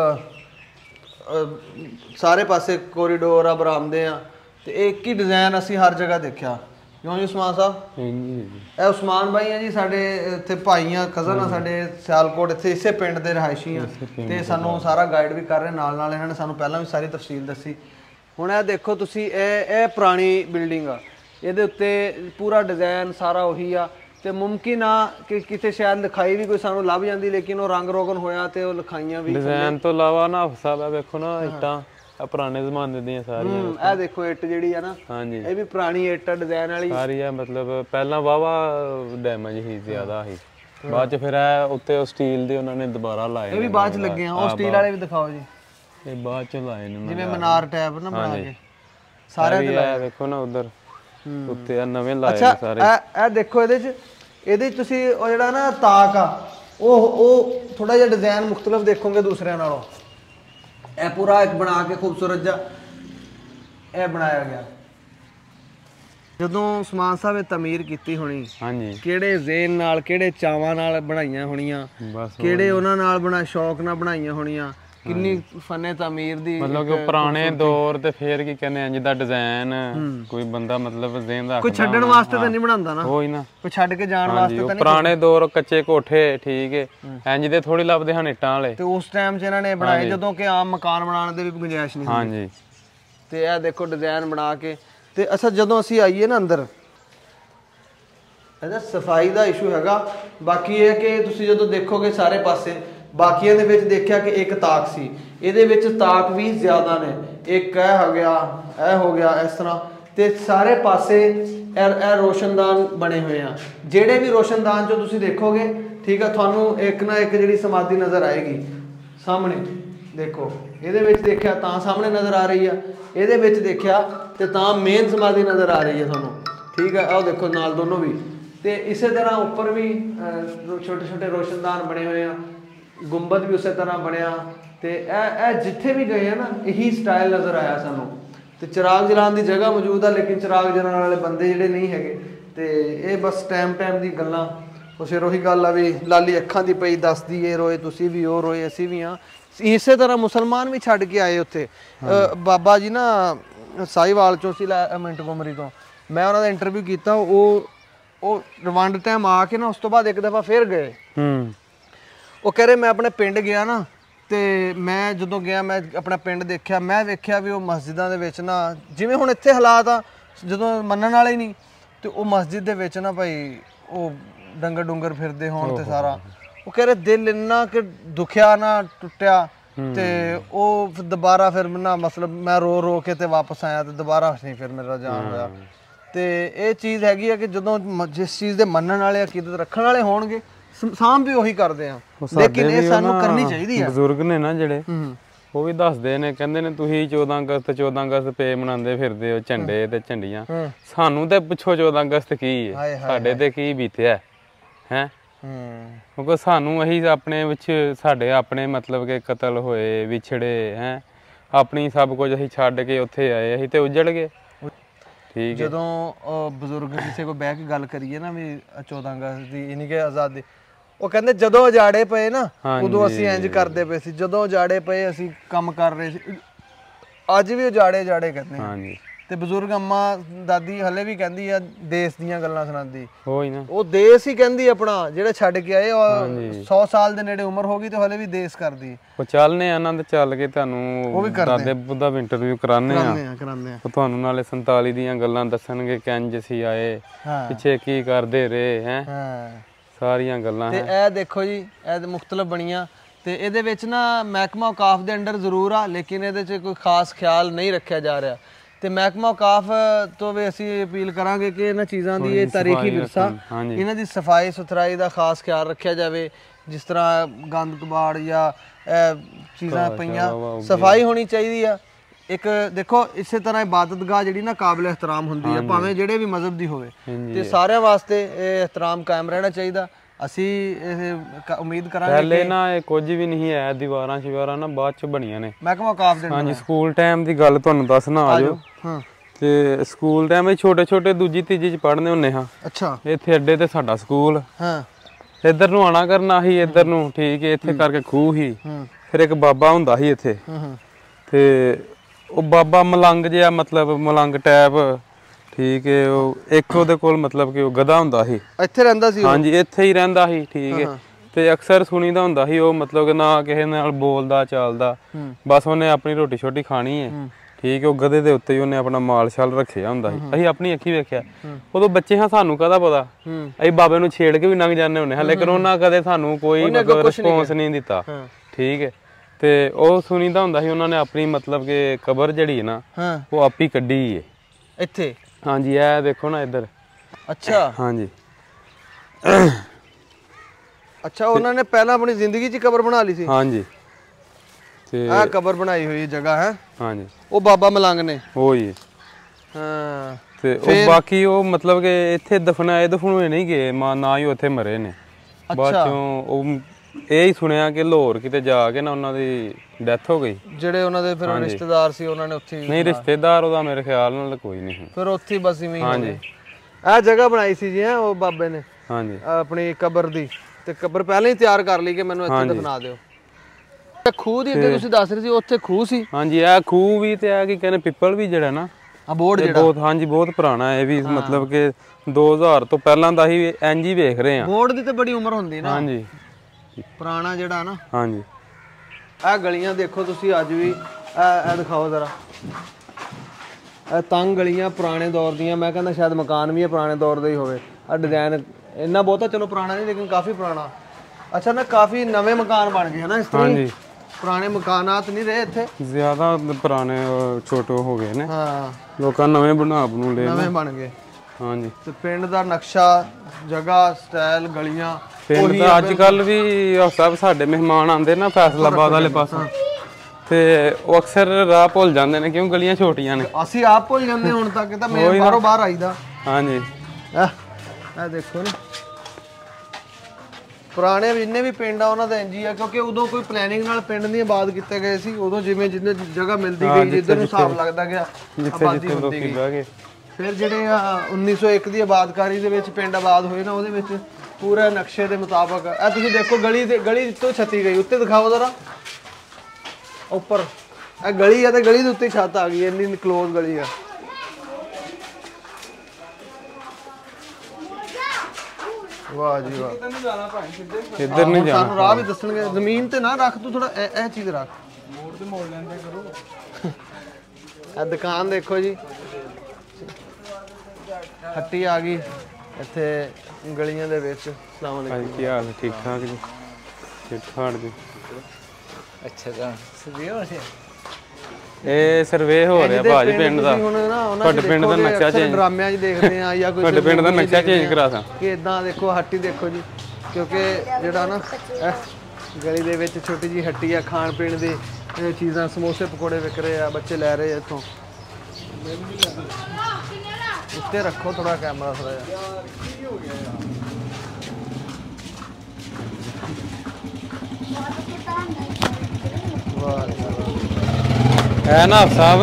ਸਾਰੇ ਪਾਸੇ ਕੋਰੀਡੋਰ ਆ ਬਰਾਮਦੇ ਆ ਤੇ ਇੱਕ ਹੀ ਡਿਜ਼ਾਈਨ ਅਸੀਂ ਹਰ ਜਗ੍ਹਾ ਦੇਖਿਆ ਕਿਉਂ ਜੀ ਉਸਮਾਨ ਸਾਹਿਬ। ਇਹ ਉਸਮਾਨ ਬਾਈ ਆ ਜੀ ਸਾਡੇ ਇੱਥੇ ਭਾਈ ਆ ਕਜ਼ਨ ਆ ਸਾਡੇ ਸਿਆਲਕੋਟ ਇੱਥੇ ਇਸੇ ਪਿੰਡ ਦੇ ਰਿਹਾਇਸ਼ੀ ਆ ਤੇ ਸਾਨੂੰ ਸਾਰਾ ਗਾਈਡ ਵੀ ਕਰ ਰਹੇ ਨਾਲ ਨਾਲ ਇਹਨਾਂ ਨੇ ਸਾਨੂੰ ਪਹਿਲਾਂ ਵੀ ਸਾਰੀ ਤਫਸੀਲ ਦੱਸੀ। ਹੁਣ ਇਹ ਦੇਖੋ ਤੁਸੀਂ ਇਹ ਇਹ ਪੁਰਾਣੀ ਬਿਲਡਿੰਗ ਆ ਇਹਦੇ ਉੱਤੇ ਪੂਰਾ ਡਿਜ਼ਾਈਨ ਸਾਰਾ ਉਹੀ ਆ ਤੇ ਮੁਮਕਿਨ ਆ ਕਿ ਕਿਤੇ ਸ਼ਾਇਦ ਲਿਖਾਈ ਵੀ ਕੋਈ ਸਾਨੂੰ ਲੱਭ ਜਾਂਦੀ ਲੇਕਿਨ ਉਹ ਰੰਗ ਰੋਗਨ ਹੋਇਆ ਤੇ ਉਹ ਲਿਖਾਈਆਂ ਵੀ ਡਿਜ਼ਾਈਨ ਤੋਂ ਇਲਾਵਾ ਨਾ ਸਾਹਿਬ ਆ ਵੇਖੋ ਨਾ ਇੱਟਾਂ ਆ ਪੁਰਾਣੇ ਜ਼ਮਾਨੇ ਦੀਆਂ ਸਾਰੀਆਂ। ਇਹ ਦੇਖੋ ਇੱਟ ਜਿਹੜੀ ਆ ਨਾ ਹਾਂਜੀ ਇਹ ਵੀ ਪੁਰਾਣੀ ਇੱਟ ਡਿਜ਼ਾਈਨ ਵਾਲੀ ਸਾਰੀ ਆ ਮਤਲਬ ਪਹਿਲਾਂ ਵਾਵਾ ਡੈਮੇਜ ਹੀ ਜ਼ਿਆਦਾ ਸੀ ਬਾਅਦ ਚ ਫਿਰ ਇਹ ਉੱਤੇ ਉਹ ਸਟੀਲ ਦੇ ਉਹਨਾਂ ਨੇ ਦੁਬਾਰਾ ਲਾਏ। ਇਹ ਵੀ ਬਾਅਦ ਚ ਲੱਗੇ ਆ ਉਹ ਸਟੀਲ ਵਾਲੇ ਵੀ ਦਿਖਾਓ ਜੀ। ਇਹ ਬਾਅਦ ਚ ਲਾਏ ਨੇ ਜਿਵੇਂ ਮਨਾਰ ਟਾਈਪ ਨਾ ਬਣਾ ਕੇ ਸਾਰੇ ਤੇ ਲਾਏ ਵੇਖੋ ਨਾ ਉਧਰ ਉੱਤੇ ਆ ਨਵੇਂ ਲਾਏ ਨੇ ਸਾਰੇ। ਇਹ ਇਹ ਦੇਖੋ ਇਹਦੇ ਚ ਇਹਦੇ ਤੁਸੀਂ ਉਹ ਜਿਹੜਾ ਨਾ ਤਾਕ ਆ ਉਹ ਉਹ ਥੋੜਾ ਜਿਹਾ ਡਿਜ਼ਾਈਨ ਮੁਖਤਲਿਫ ਦੇਖੋਗੇ ਦੂਸਰਿਆਂ ਨਾਲੋਂ। ਇਹ ਪੂਰਾ ਇੱਕ ਬਣਾ ਕੇ ਖੂਬਸੂਰਤ ਜਿਹਾ ਇਹ ਬਣਾਇਆ ਗਿਆ। ਜਦੋਂ ਉਸਮਾਨ ਸਾਹਿਬ ਨੇ ਤਮੀਰ ਕੀਤੀ ਹੋਣੀ ਹਾਂਜੀ ਕਿਹੜੇ ਜ਼ੇਨ ਨਾਲ ਕਿਹੜੇ ਚਾਵਾਂ ਨਾਲ ਬਣਾਈਆਂ ਹੋਣੀਆਂ ਕਿਹੜੇ ਉਹਨਾਂ ਨਾਲ ਬਣਾ ਸ਼ੌਕ ਨਾਲ ਬਣਾਈਆਂ ਹੋਣੀਆਂ ਕਿੰਨੀ ਫਨੇ ਤਾਮੀਰ ਦੀ ਮਤਲਬ ਕਿ ਪੁਰਾਣੇ ਦੌਰ ਤੇ ਫੇਰ ਕੀ ਕਹਿੰਦੇ ਆ ਜਿੱਦਾਂ ਡਿਜ਼ਾਈਨ ਕੋਈ ਬੰਦਾ ਮਤਲਬ ਜ਼ੇਨ ਦਾ ਕੋਈ ਛੱਡਣ ਵਾਸਤੇ ਤਾਂ ਨਹੀਂ ਬਣਾਉਂਦਾ ਨਾ ਕੋਈ ਨਾ ਕੋਈ ਛੱਡ ਕੇ ਜਾਣ ਵਾਸਤੇ ਤਾਂ ਨਹੀਂ। ਪੁਰਾਣੇ ਦੌਰ ਕੱਚੇ ਕੋਠੇ ਠੀਕ ਹੈ ਇੰਜ ਦੇ ਥੋੜੀ ਲੱਭਦੇ ਹਨ ਇੱਟਾਂ ਵਾਲੇ ਤੇ ਉਸ ਟਾਈਮ 'ਚ ਇਹਨਾਂ ਨੇ ਬਣਾਏ ਜਦੋਂ ਕਿ ਆਮ ਮਕਾਨ ਬਣਾਉਣ ਦੇ ਵੀ ਗੁੰਜਾਇਸ਼ ਨਹੀਂ ਸੀ। ਹਾਂਜੀ ਤੇ ਇਹ ਦੇਖੋ ਡਿਜ਼ਾਈਨ ਬਣਾ ਕੇ ਤੇ ਅੱਛਾ ਜਦੋਂ ਅਸੀਂ ਆਈਏ ਨਾ ਅੰਦਰ ਇਹਦਾ ਸਫਾਈ ਦਾ ਇਸ਼ੂ ਹੈਗਾ। ਬਾਕੀ ਇਹ ਕਿ ਤੁਸੀਂ ਜਦੋਂ ਦੇਖੋਗੇ ਸਾਰੇ ਪਾਸੇ ਬਾਕੀਆਂ ਦੇ ਵਿੱਚ ਦੇਖਿਆ ਕਿ ਇੱਕ ਤਾਕ ਸੀ ਇਹਦੇ ਵਿੱਚ ਤਾਕ ਵੀ ਜ਼ਿਆਦਾ ਨੇ। ਇੱਕ ਇਹ ਹੋ ਗਿਆ ਇਹ ਹੋ ਗਿਆ ਇਸ ਤਰ੍ਹਾਂ ਤੇ ਸਾਰੇ ਪਾਸੇ ਇਹ ਰੋਸ਼ਨਦਾਨ ਬਣੇ ਹੋਏ ਆ। ਜਿਹੜੇ ਵੀ ਰੋਸ਼ਨਦਾਨ ਚੋਂ ਤੁਸੀਂ ਦੇਖੋਗੇ ਠੀਕ ਆ ਤੁਹਾਨੂੰ ਇੱਕ ਨਾ ਇੱਕ ਜਿਹੜੀ ਸਮਾਧੀ ਨਜ਼ਰ ਆਏਗੀ ਸਾਹਮਣੇ। ਦੇਖੋ ਇਹਦੇ ਵਿੱਚ ਦੇਖਿਆ ਤਾਂ ਸਾਹਮਣੇ ਨਜ਼ਰ ਆ ਰਹੀ ਆ ਇਹਦੇ ਵਿੱਚ ਦੇਖਿਆ ਤੇ ਤਾਂ ਮੇਨ ਸਮਾਧੀ ਨਜ਼ਰ ਆ ਰਹੀ ਹੈ ਤੁਹਾਨੂੰ ਠੀਕ ਆ। ਆਹ ਦੇਖੋ ਨਾਲ ਦੋਨੋਂ ਵੀ ਤੇ ਇਸੇ ਤਰ੍ਹਾਂ ਉੱਪਰ ਵੀ ਛੋਟੇ ਛੋਟੇ ਰੋਸ਼ਨਦਾਨ ਬਣੇ ਹੋਏ ਆ ਗੁੰਬਦ ਵੀ ਉਸੇ ਤਰ੍ਹਾਂ ਬਣਿਆ ਤੇ ਇਹ ਇਹ ਜਿੱਥੇ ਵੀ ਗਏ ਆ ਨਾ ਇਹੀ ਸਟਾਈਲ ਨਜ਼ਰ ਆਇਆ ਸਾਨੂੰ। ਤੇ ਚਿਰਾਗ ਜਲਾਉਣ ਦੀ ਜਗ੍ਹਾ ਮੌਜੂਦ ਆ ਲੇਕਿਨ ਚਿਰਾਗ ਜਲਾਉਣ ਵਾਲੇ ਬੰਦੇ ਜਿਹੜੇ ਨਹੀਂ ਹੈਗੇ। ਤੇ ਇਹ ਬਸ ਟਾਈਮ ਟਾਈਮ ਦੀ ਗੱਲਾਂ। ਉਹ ਫਿਰ ਉਹੀ ਗੱਲ ਆ ਵੀ ਲਾਲੀ ਅੱਖਾਂ ਦੀ ਪਈ ਦੱਸਦੀ ਏ ਰੋਏ ਤੁਸੀਂ ਵੀ ਉਹ ਰੋਏ ਅਸੀਂ ਵੀ ਹਾਂ। ਇਸੇ ਤਰ੍ਹਾਂ ਮੁਸਲਮਾਨ ਵੀ ਛੱਡ ਕੇ ਆਏ ਉੱਥੇ। ਬਾਬਾ ਜੀ ਨਾ ਸਾਹੀਵਾਲ ਚੋਂ ਸੀ ਮਿੰਟਗੋਮਰੀ ਤੋਂ, ਮੈਂ ਉਹਨਾਂ ਦਾ ਇੰਟਰਵਿਊ ਕੀਤਾ। ਉਹ ਉਹ ਰਵੰਡ ਟਾਈਮ ਆ ਕੇ ਨਾ ਉਸ ਤੋਂ ਬਾਅਦ ਇੱਕ ਦਫਾ ਫਿਰ ਗਏ। ਉਹ ਕਹਿ ਰਹੇ ਮੈਂ ਆਪਣੇ ਪਿੰਡ ਗਿਆ ਨਾ ਤੇ ਮੈਂ ਜਦੋਂ ਗਿਆ ਮੈਂ ਆਪਣਾ ਪਿੰਡ ਦੇਖਿਆ, ਮੈਂ ਵੇਖਿਆ ਵੀ ਉਹ ਮਸਜਿਦਾਂ ਦੇ ਵਿੱਚ ਨਾ ਜਿਵੇਂ ਹੁਣ ਇੱਥੇ ਹਾਲਾਤ ਆ ਜਦੋਂ ਮੰਨਣ ਵਾਲੇ ਨਹੀਂ ਤੇ ਉਹ ਮਸਜਿਦ ਦੇ ਵਿੱਚ ਨਾ ਭਾਈ ਉਹ ਡੰਗਰ ਡੁੰਗਰ ਫਿਰਦੇ ਹੋਣ ਤੇ ਸਾਰਾ। ਉਹ ਕਹਿ ਰਹੇ ਦਿਲ ਇੰਨਾ ਕਿ ਦੁਖਿਆ ਨਾ ਟੁੱਟਿਆ ਤੇ ਉਹ ਦੁਬਾਰਾ ਫਿਰ ਨਾ ਮਤਲਬ ਮੈਂ ਰੋ ਰੋ ਕੇ ਤੇ ਵਾਪਸ ਆਇਆ ਤੇ ਦੁਬਾਰਾ ਨਹੀਂ ਫਿਰ ਮੇਰਾ ਜਾਣ ਹੋਇਆ। ਤੇ ਇਹ ਚੀਜ਼ ਹੈਗੀ ਆ ਕਿ ਜਦੋਂ ਜਿਸ ਚੀਜ਼ ਦੇ ਮੰਨਣ ਵਾਲੇ ਅਕੀਦਤ ਰੱਖਣ ਵਾਲੇ ਹੋਣਗੇ ਸਾਂਭ ਵੀ ਉਹੀ ਕਰਦੇ ਆ, ਲੇਕਿਨ ਇਹ ਸਾਨੂੰ ਕਰਨੀ ਚਾਹੀਦੀ ਆ। ਬਜ਼ੁਰਗ ਨੇ ਨਾ ਜਿਹੜੇ ਉਹ ਵੀ ਦੱਸਦੇ ਨੇ, ਕਹਿੰਦੇ ਨੇ ਤੁਸੀਂ ਚੌਦਾਂ ਅਗਸਤ ਚੌਦਾਂ ਅਗਸਤ ਪੇ ਮਨਾਉਂਦੇ ਫਿਰਦੇ ਹੋ ਝੰਡੇ ਤੇ ਝੰਡੀਆਂ, ਸਾਨੂੰ ਤੇ ਪੁੱਛੋ ਚੌਦਾਂ ਅਗਸਤ ਕੀ ਹੈ, ਸਾਡੇ ਤੇ ਕੀ ਬੀਤਿਆ ਹੈ। ਕਿਉਂਕਿ ਸਾਨੂੰ ਅਸੀਂ ਆਪਣੇ ਵਿੱਚ ਸਾਡੇ ਆਪਣੇ ਮਤਲਬ ਕਿ ਕਤਲ ਹੋਏ ਵਿਛੜੇ ਹੈ, ਆਪਣੀ ਸਭ ਕੁਝ ਅਸੀਂ ਛੱਡ ਕੇ ਉੱਥੇ ਆਏ, ਅਸੀਂ ਤੇ ਉੱਜੜ ਗਏ। ਠੀਕ ਹੈ, ਜਦੋਂ ਬਜ਼ੁਰਗ ਕਿਸੇ ਕੋਲ ਬਹਿ ਕੇ ਗੱਲ ਕਰੀਏ ਨਾ ਵੀ ਚੌਦਾਂ ਅਗਸਤ ਦੀ ਯਾਨੀ ਕਿ ਆਜ਼ਾਦੀ, ਉਹ ਕਹਿੰਦੇ ਜਦੋਂ ਉਜਾੜੇ ਪਏ ਨਾ ਉਦੋਂ ਅਸੀਂ ਇੰਜ ਕਰਦੇ ਪਏ ਸੀ, ਜਦੋਂ ਉਜਾੜੇ ਪਏ ਅਸੀਂ ਕੰਮ ਕਰ ਰਹੇ ਸੀ। ਅੱਜ ਵੀ ਉਜਾੜੇ ਉਜਾੜੇ ਕਹਿੰਦੇ ਹਾਂਜੀ। ਤੇ ਬਜ਼ੁਰਗ ਅੰਮਾ ਦਾਦੀ ਹਲੇ ਵੀ ਕਹਿੰਦੀ ਆ ਦੇਸ਼ ਦੀਆਂ ਗੱਲਾਂ ਸੁਣਾਉਂਦੀ, ਹੋਈ ਨਾ ਉਹ ਦੇਸ਼ ਹੀ ਕਹਿੰਦੀ ਆਪਣਾ ਜਿਹੜੇ ਛੱਡ ਕੇ ਆਏ ਸੌ ਸਾਲ ਦੇ ਨੇੜੇ ਉਮਰ ਹੋ ਗਈ ਤੇ ਹਲੇ ਵੀ ਦੇਸ਼ ਕਰਦੀ। ਉਹ ਚੱਲਨੇ ਆਨੰਦ ਚੱਲ ਕੇ ਤੁਹਾਨੂੰ ਦਾਦੇ ਬੁੱਧਾ ਵੀ ਇੰਟਰਵਿਊ ਕਰਾਉਂਦੇ ਆ ਕਰਾਉਂਦੇ ਆ ਉਹ ਤੁਹਾਨੂੰ ਨਾਲੇ ਸੰਤਾਲੀ ਦੀਆਂ ਗੱਲਾਂ ਦੱਸਣਗੇ ਕਿੰਜ ਅਸੀਂ ਆਏ ਪਿੱਛੇ ਕੀ ਕਰਦੇ ਰਹੇ ਹੈ ਸਾਰੀਆਂ ਗੱਲਾਂ। ਤੇ ਇਹ ਦੇਖੋ ਜੀ ਇਹ ਮੁਖਤਲਫ ਬਣੀਆਂ ਤੇ ਇਹਦੇ ਵਿੱਚ ਨਾ ਮਹਿਕਮਾ ਔਕਾਫ ਦੇ ਅੰਡਰ ਜ਼ਰੂਰ ਆ ਲੇਕਿਨ ਇਹਦੇ 'ਚ ਕੋਈ ਖਾਸ ਖਿਆਲ ਨਹੀਂ ਰੱਖਿਆ ਜਾ ਰਿਹਾ। ਤੇ ਮਹਿਕਮਾ ਔਕਾਫ ਤੋਂ ਵੀ ਅਸੀਂ ਅਪੀਲ ਕਰਾਂਗੇ ਕਿ ਇਹਨਾਂ ਚੀਜ਼ਾਂ ਦੀ ਇਹ ਤਾਰੀਖੀ ਵਿਰਸਾ ਇਹਨਾਂ ਦੀ ਸਫਾਈ ਸੁਥਰਾਈ ਦਾ ਖਾਸ ਖਿਆਲ ਰੱਖਿਆ ਜਾਵੇ। ਜਿਸ ਤਰ੍ਹਾਂ ਗੰਦ ਕਬਾੜ ਜਾਂ ਚੀਜ਼ਾਂ ਪਈਆਂ ਸਫਾਈ ਹੋਣੀ ਚਾਹੀਦੀ ਆ। ਇੱਕ ਦੇਖੋ ਇਸੇ ਤਰ੍ਹਾਂ ਇਬਾਦਤਗਾਹ ਜਿਹੜੀ ਨਾ ਕਾਬਿਲ ਇਹਤਰਾਮ ਹੁੰਦੀ ਆ ਭਾਵੇਂ ਜਿਹੜੇ ਵੀ ਮਜ਼ਹਬ ਦੀ ਹੋਵੇ ਤੇ ਸਾਰਿਆਂ ਵਾਸਤੇ ਇਹ ਇਹਤਰਾਮ ਕਾਇਮ ਰਹਿਣਾ ਚਾਹੀਦਾ। ਅਸੀਂ ਇਹ ਉਮੀਦ ਕਰਾਂਗੇ ਪਹਿਲੇ ਨਾ ਇਹ ਕੁਝ ਵੀ ਨਹੀਂ ਹੈ, ਦੀਵਾਰਾਂ ਸ਼ਿਵਾਰਾਂ ਨਾ ਬਾਅਦ ਚ ਬਣੀਆਂ ਨੇ ਮਹਿਕਮਾ ਔਕਾਫ ਦੇ। ਹਾਂਜੀ ਸਕੂਲ ਟਾਈਮ ਦੀ ਗੱਲ ਤੁਹਾਨੂੰ ਦੱਸਣਾ ਆ ਜਾਓ। ਹਾਂ ਤੇ ਸਕੂਲ ਟਾਈਮ ਵਿੱਚ ਛੋਟੇ ਛੋਟੇ ਦੂਜੀ ਤੀਜੀ ਚ ਪੜ੍ਹਨੇ ਹੁੰਨੇ ਹਾਂ। ਅੱਛਾ ਇੱਥੇ ਅੱਡੇ ਤੇ ਸਾਡਾ ਸਕੂਲ, ਹਾਂ ਇੱਧਰ ਨੂੰ ਆਣਾ ਕਰਨਾ ਸੀ ਇੱਧਰ ਨੂੰ ਠੀਕ ਹੈ, ਇੱਥੇ ਕਰਕੇ ਖੂਹ ਹੀ ਫਿਰ ਇੱਕ ਬਾਬਾ ਹੁੰਦਾ ਸੀ ਇੱਥੇ ਤੇ ਉਹ ਬਾਬਾ ਮਲੰਗ ਜਿਹਾ ਮਤਲਬ ਮਲੰਗ ਟੈਪ ਠੀਕ ਹੈ। ਉਹ ਇੱਕ ਉਹਦੇ ਕੋਲ ਮਤਲਬ ਕਿ ਉਹ ਗਧਾ ਹੁੰਦਾ ਸੀ, ਇੱਥੇ ਰਹਿੰਦਾ ਸੀ। ਹਾਂਜੀ ਇੱਥੇ ਹੀ ਰਹਿੰਦਾ ਸੀ ਠੀਕ ਹੈ। ਤੇ ਅਕਸਰ ਸੁਣੀਦਾ ਹੁੰਦਾ ਸੀ ਉਹ ਮਤਲਬ ਕਿ ਨਾ ਕਿਸੇ ਨਾਲ ਬੋਲਦਾ ਚਾਲਦਾ, ਬਸ ਉਹਨੇ ਆਪਣੀ ਰੋਟੀ ਛੋਟੀ ਖਾਣੀ ਹੈ ਠੀਕ ਹੈ। ਉਹ ਗਧੇ ਦੇ ਉੱਤੇ ਹੀ ਉਹਨੇ ਆਪਣਾ ਮਾਲ ਸ਼ਾਲ ਰੱਖਿਆ ਹੁੰਦਾ ਸੀ, ਅਸੀਂ ਆਪਣੀ ਅੱਖੀ ਵੇਖਿਆ। ਉਦੋਂ ਬੱਚੇ ਹਾਂ ਸਾਨੂੰ ਕਾਹਦਾ ਪਤਾ, ਅਸੀਂ ਬਾਬੇ ਨੂੰ ਛੇੜ ਕੇ ਵੀ ਲੰਘ ਜਾਂਦੇ ਹੁੰਦੇ ਹਾਂ ਲੇਕਿਨ ਉਹਨਾਂ ਕਦੇ ਸਾਨੂੰ ਕੋਈ ਮਤਲਬ ਰਿਸਪੌਂਸ ਨਹੀਂ ਦਿੱਤਾ ਠੀਕ ਹੈ। ਤੇ ਉਹ ਸੁਣੀਦਾ ਹੁੰਦਾ ਸੀ ਉਹਨਾਂ ਨੇ ਆਪਣੀ ਮਤਲਬ ਕਿ ਕਬਰ ਜਿਹੜੀ ਨਾ ਉਹ ਆਪ ਹੀ ਕੱਢੀ ਹੈ ਇੱਥੇ। ਹਾਂਜੀ ਇਹ ਦੇਖੋ ਨਾ ਇੱਧਰ। ਅੱਛਾ ਹਾਂਜੀ ਅੱਛਾ ਉਹਨਾਂ ਨੇ ਪਹਿਲਾਂ ਆਪਣੀ ਜ਼ਿੰਦਗੀ 'ਚ ਕਬਰ ਬਣਾ ਲਈ ਸੀ। ਹਾਂਜੀ ਤੇ ਇਹ ਕਬਰ ਬਣਾਈ ਹੋਈ ਜਗ੍ਹਾ ਹੈ। ਹਾਂਜੀ ਉਹ ਬਾਬਾ ਮਲੰਗ ਨੇ ਉਹ ਹੀ ਹਾਂ। ਤੇ ਉਹ ਬਾਕੀ ਉਹ ਮਤਲਬ ਕਿ ਇੱਥੇ ਦਫਨਾਏ ਦਫਨੂਏ ਨਹੀਂ ਗਏ ਨਾ ਹੀ ਉੱਥੇ ਮਰੇ ਨੇ। ਬਾਅਦ ਚੋਂ ਉਹ ਇਹ ਹੀ ਸੁਣਿਆ ਕਿ ਲਾਹੌਰ ਕਿਤੇ ਜਾ ਕੇ ਨਾ ਉਹਨਾਂ ਦੀ ਡੈਥ ਹੋ ਗਈ। ਜਿਹੜੇ ਉਹਨਾਂ ਦੇ ਫਿਰ ਰਿਸ਼ਤੇਦਾਰ ਸੀ ਉਹਨਾਂ ਨੇ ਉੱਥੇ ਨਹੀਂ ਰਿਸ਼ਤੇਦਾਰ ਉਹਦਾ ਮੇਰੇ ਖਿਆਲ ਨਾਲ ਕੋਈ ਨਹੀਂ ਫਿਰ ਉੱਥੇ ਬਸ ਇਵੇਂ ਹੀ। ਹਾਂਜੀ ਇਹ ਜਗ੍ਹਾ ਬਣਾਈ ਸੀ ਜੀ ਉਹ ਬਾਬੇ ਨੇ ਹਾਂਜੀ ਆਪਣੀ ਕਬਰ ਦੀ ਤੇ ਕਬਰ ਪਹਿਲਾਂ ਹੀ ਤਿਆਰ ਕਰ ਲਈ ਕਿ ਮੈਨੂੰ ਇੱਥੇ ਦਫਨਾ ਦਿਓ। ਖੂਹ ਦੀ ਅੱਗੇ ਤੁਸੀਂ ਦੱਸ ਰਹੇ ਸੀ ਉੱਥੇ ਖੂਹ ਸੀ। ਹਾਂਜੀ ਇਹ ਖੂਹ ਵੀ ਤੇ ਆ ਕੀ ਕਹਿੰਦੇ ਪਿੱਪਲ ਵੀ ਜਿਹੜਾ ਨਾ ਆ ਬੋਰਡ ਜਿਹੜਾ ਬਹੁਤ ਹਾਂਜੀ ਬਹੁਤ ਪੁਰਾਣਾ ਇਹ ਵੀ ਮਤਲਬ ਕਿ ਦੋ ਹਜ਼ਾਰ ਤੋਂ ਪਹਿਲਾਂ ਦਾ ਹੀ ਇੰਜ ਹੀ ਵੇਖ ਰਹੇ ਆ। ਬੋਰਡ ਦੀ ਤੇ ਬੜੀ ਉਮਰ ਹੁੰਦੀ ਨਾ। ਹਾਂਜੀ ਪੁਰਾਣਾ ਜਿਹੜਾ ਨਾ। ਹਾਂਜੀ ਇਹ ਗਲੀਆਂ ਦੇਖੋ ਤੁਸੀਂ ਅੱਜ ਵੀ ਇਹ ਦਿਖਾਓ ਜ਼ਰਾ ਇਹ ਤੰਗ ਗਲੀਆਂ ਪੁਰਾਣੇ ਦੌਰ ਦੀਆਂ। ਮੈਂ ਕਹਿੰਦਾ ਸ਼ਾਇਦ ਮਕਾਨ ਵੀ ਇਹ ਪੁਰਾਣੇ ਦੌਰ ਦਾ ਹੀ ਹੋਵੇ। ਆ ਡਿਜ਼ਾਈਨ ਇੰਨਾ ਬਹੁਤਾ ਚਲੋ ਪੁਰਾਣਾ ਨਹੀਂ ਲੇਕਿਨ ਕਾਫੀ ਪੁਰਾਣਾ। ਅੱਛਾ ਨਾ ਕਾਫੀ ਨਵੇਂ ਮਕਾਨ ਬਣ ਗਏ ਹਨਾ ਇਸ ਤਰ੍ਹਾਂ। ਹਾਂਜੀ ਪੁਰਾਣੇ ਮਕਾਨਾਤ ਨਹੀਂ ਰਹੇ ਇੱਥੇ ਜ਼ਿਆਦਾ ਪੁਰਾਣੇ ਛੋਟੇ ਹੋ ਗਏ ਨੇ। ਹਾਂ ਲੋਕਾਂ ਨਵੇਂ ਬਣਾ ਬਣੂ ਲਏ ਨਵੇਂ ਬਣ ਗਏ। ਹਾਂਜੀ ਤੇ ਪਿੰਡ ਦਾ ਨਕਸ਼ਾ ਜਗ੍ਹਾ ਸਟਾਈਲ ਗਲੀਆਂ ਪਿੰਡ ਦਾ ਅੱਜ ਕੱਲ ਵੀ ਸਭ ਸਾਡੇ ਮਹਿਮਾਨ ਆਉਂਦੇ ਨਾ ਫੈਸਲਾਬਾਦ ਵਾਲੇ ਪਾਸੋਂ ਤੇ ਉਹ ਅਕਸਰ ਰਾਹ ਭੁੱਲ ਜਾਂਦੇ ਨੇ ਕਿਉਂ ਗਲੀਆਂ ਛੋਟੀਆਂ ਨੇ। ਅਸੀਂ ਆਪ ਭੁੱਲ ਜਾਂਦੇ ਹੁਣ ਤੱਕ ਤਾਂ ਮੈਂ ਬਾਹਰੋਂ ਬਾਹਰ ਆਈਦਾ। ਹਾਂਜੀ ਇਹ ਦੇਖੋ ਨਾ ਪੁਰਾਣੇ ਜਿੰਨੇ ਵੀ ਪਿੰਡ ਆ ਉਹਨਾਂ ਦਾ ਇੰਜ ਹੀ ਆ, ਕਿਉਂਕਿ ਉਦੋਂ ਕੋਈ ਪਲੈਨਿੰਗ ਨਾਲ ਪਿੰਡ ਨਹੀਂ ਆਬਾਦ ਕੀਤੇ ਗਏ ਸੀ। ਉਦੋਂ ਜਿਵੇਂ ਜਿੰਨੇ ਜਗ੍ਹਾ ਮਿਲਦੀ ਗਈ, ਜਿੱਧਰ ਨੂੰ ਹਿਸਾਬ ਲੱਗਦਾ ਗਿਆ, ਆਬਾਦੀ ਹੁੰਦੀ ਗਈ। ਫਿਰ ਜਿਹੜੇ ਆ ਉੱਨੀ ਸੌ ਇੱਕ ਦੀ ਆਬਾਦਕਾਰੀ ਦੇ ਵਿੱਚ ਪਿੰਡ ਆਬਾਦ ਹੋਏ ਨਾ, ਉਹਦੇ ਵਿੱਚ ਪੂਰੇ ਨਕਸ਼ੇ ਦੇ ਮੁਤਾਬਕ ਇਹ ਤੁਸੀਂ ਦੇਖੋ ਗਲੀ ਦੇ ਗਲੀ ਤੋਂ ਛੱਤੀ ਗਈ, ਉੱਤੇ ਦਿਖਾਓ ਜ਼ਰਾ ਉੱਪਰ, ਇਹ ਗਲੀ ਆ ਤੇ ਗਲੀ ਦੇ ਉੱਤੇ ਛੱਤ ਆ ਗਈ, ਇੰਨੀ ਕਲੋਜ਼ ਗਲੀ ਆ। ਵਾਹ ਜੀ ਵਾਹ, ਇੱਧਰ ਨਹੀਂ ਜਾਣਾ, ਸਾਨੂੰ ਰਾਹ ਵੀ ਦੱਸਣਗੇ। ਜ਼ਮੀਨ ਤੇ ਨਾ ਰੱਖ ਤੂੰ, ਥੋੜਾ ਇਹ ਚੀਜ਼ ਰੱਖ, ਮੋੜ ਤੇ ਮੋੜ ਲੈਂਦੇ ਕਰੋ। ਇਹ ਦੁਕਾਨ ਦੇਖੋ ਜੀ, ਹੱਟੀ ਆ ਗਈ ਇੱਥੇ ਗਲੀਆਂ ਦੇ ਵਿੱਚ। ਸਲਾਮ ਅਲੈਕੁਮ, ਕੀ ਹਾਲ ਹੈ? ਠੀਕ ਠਾਕ ਜੀ, ਠੀਕ ਠਾਕ ਜੀ। ਅੱਛਾ ਤਾਂ ਸਰਵੇ ਹੋ ਰਿਹਾ, ਇਹ ਸਰਵੇ ਹੋ ਰਿਹਾ ਭਾਜੀ ਪਿੰਡ ਦਾ। ਤੁਹਾਡੇ ਪਿੰਡ ਦਾ ਨਕਸ਼ਾ ਚੇਂਜ, ਡਰਾਮਿਆਂ 'ਚ ਦੇਖਦੇ ਆ ਜਾਂ ਕੋਈ ਤੁਹਾਡੇ ਪਿੰਡ ਦਾ ਨਕਸ਼ਾ ਚੇਂਜ ਕਰਾ ਸਾਂ ਕਿ ਇਦਾਂ ਦੇਖੋ ਹੱਟੀ ਦੇਖੋ ਜੀ, ਕਿਉਂਕਿ ਜਿਹੜਾ ਨਾ ਗਲੀ ਦੇ ਵਿੱਚ ਛੋਟੀ ਜੀ ਹੱਟੀ ਆ, ਖਾਣ ਪੀਣ ਦੀ ਚੀਜ਼ਾਂ, ਸਮੋਸੇ ਪਕੌੜੇ ਵਿਕ ਰਹੇ ਆ, ਬੱਚੇ ਲੈ ਰਹੇ ਇੱਥੋਂ। ਉੱਤੇ ਰੱਖੋ ਥੋੜਾ ਕੈਮਰਾ ਥੋੜਾ ਜਿਹਾ। ਹੈ ਨਾ ਸਾਹਿਬ,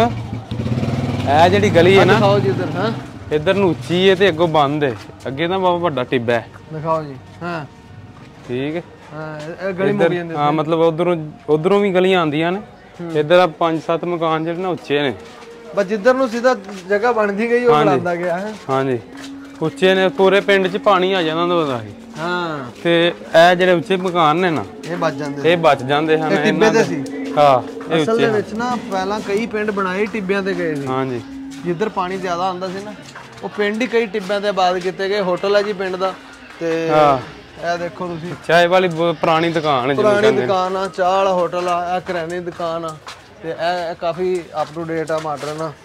ਇਹ ਜਿਹੜੀ ਗਲੀ ਹੈ ਨਾ, ਦਿਖਾਓ ਜੀ ਇੱਧਰ। ਹਾਂ, ਇੱਧਰ ਨੂੰ ਉੱਚੀ ਹੈ ਤੇ ਅੱਗੋਂ ਬੰਦ ਹੈ, ਅੱਗੇ ਤਾਂ ਬਹੁਤ ਵੱਡਾ ਟਿੱਬਾ ਹੈ। ਦਿਖਾਓ ਜੀ। ਹਾਂ ਠੀਕ ਹੈ। ਹਾਂ, ਇਹ ਗਲੀ ਮੁੱਕ ਜਾਂਦੀ। ਹਾਂ, ਮਤਲਬ ਉਧਰੋਂ ਉਧਰੋਂ ਵੀ ਗਲੀਆਂ ਆਉਂਦੀਆਂ ਨੇ, ਇੱਧਰ ਆ ਪੰਜ ਸੱਤ ਮਕਾਨ ਜਿਹੜੇ ਨਾ ਉੱਚੇ ਨੇ, ਬਸ ਜਿੱਧਰ ਨੂੰ ਸਿੱਧਾ ਜਗ੍ਹਾ ਬਣਦੀ ਗਈ ਉਹ ਬਣਾਉਂਦਾ ਗਿਆ ਹੈ। ਹਾਂਜੀ, ਉੱਚੇ ਨੇ, ਪੂਰੇ ਪਿੰਡ 'ਚ ਪਾਣੀ ਆ ਜਾਂਦਾ ਹੁੰਦਾ ਸੀ। ਹਾਂ, ਤੇ ਇਹ ਜਿਹੜੇ ਉੱਚੇ ਮਕਾਨ ਨੇ ਨਾ, ਇਹ ਬਚ ਜਾਂਦੇ, ਇਹ ਬਚ ਜਾਂਦੇ ਹਨ। ਟਿੱਬੇ ਤੇ ਸੀ। ਹਾਂ, ਇਹ ਅਸਲ ਦੇ ਵਿੱਚ ਨਾ ਪਹਿਲਾਂ ਕਈ ਪਿੰਡ ਬਣਾਏ ਟਿੱਬਿਆਂ ਤੇ ਗਏ ਸੀ। ਹਾਂਜੀ, ਜਿੱਧਰ ਪਾਣੀ ਜ਼ਿਆਦਾ ਆਉਂਦਾ ਸੀ ਨਾ, ਉਹ ਪਿੰਡ ਹੀ ਕਈ ਟਿੱਬਿਆਂ ਤੇ ਆਬਾਦ ਕੀਤੇ ਗਏ। ਹੋਟਲ ਹੈ ਜੀ ਪਿੰਡ ਦਾ। ਤੇ ਇਹ ਦੇਖੋ ਤੁਸੀਂ, ਚਾਹ ਵਾਲੀ ਪੁਰਾਣੀ ਦੁਕਾਨ ਹੈ, ਪੁਰਾਣੀ ਦੁਕਾਨ ਆ, ਚਾਹ ਵਾਲਾ ਹੋਟਲ ਆ, ਇਹ ਕਰਿਆਨੇ ਦੀ ਦੁਕਾਨ ਆ, ਤੇ ਇਹ ਕਾਫੀ ਅਪ ਟੂ ਡੇਟ ਆ, ਮਾਡਰਨ ਆ।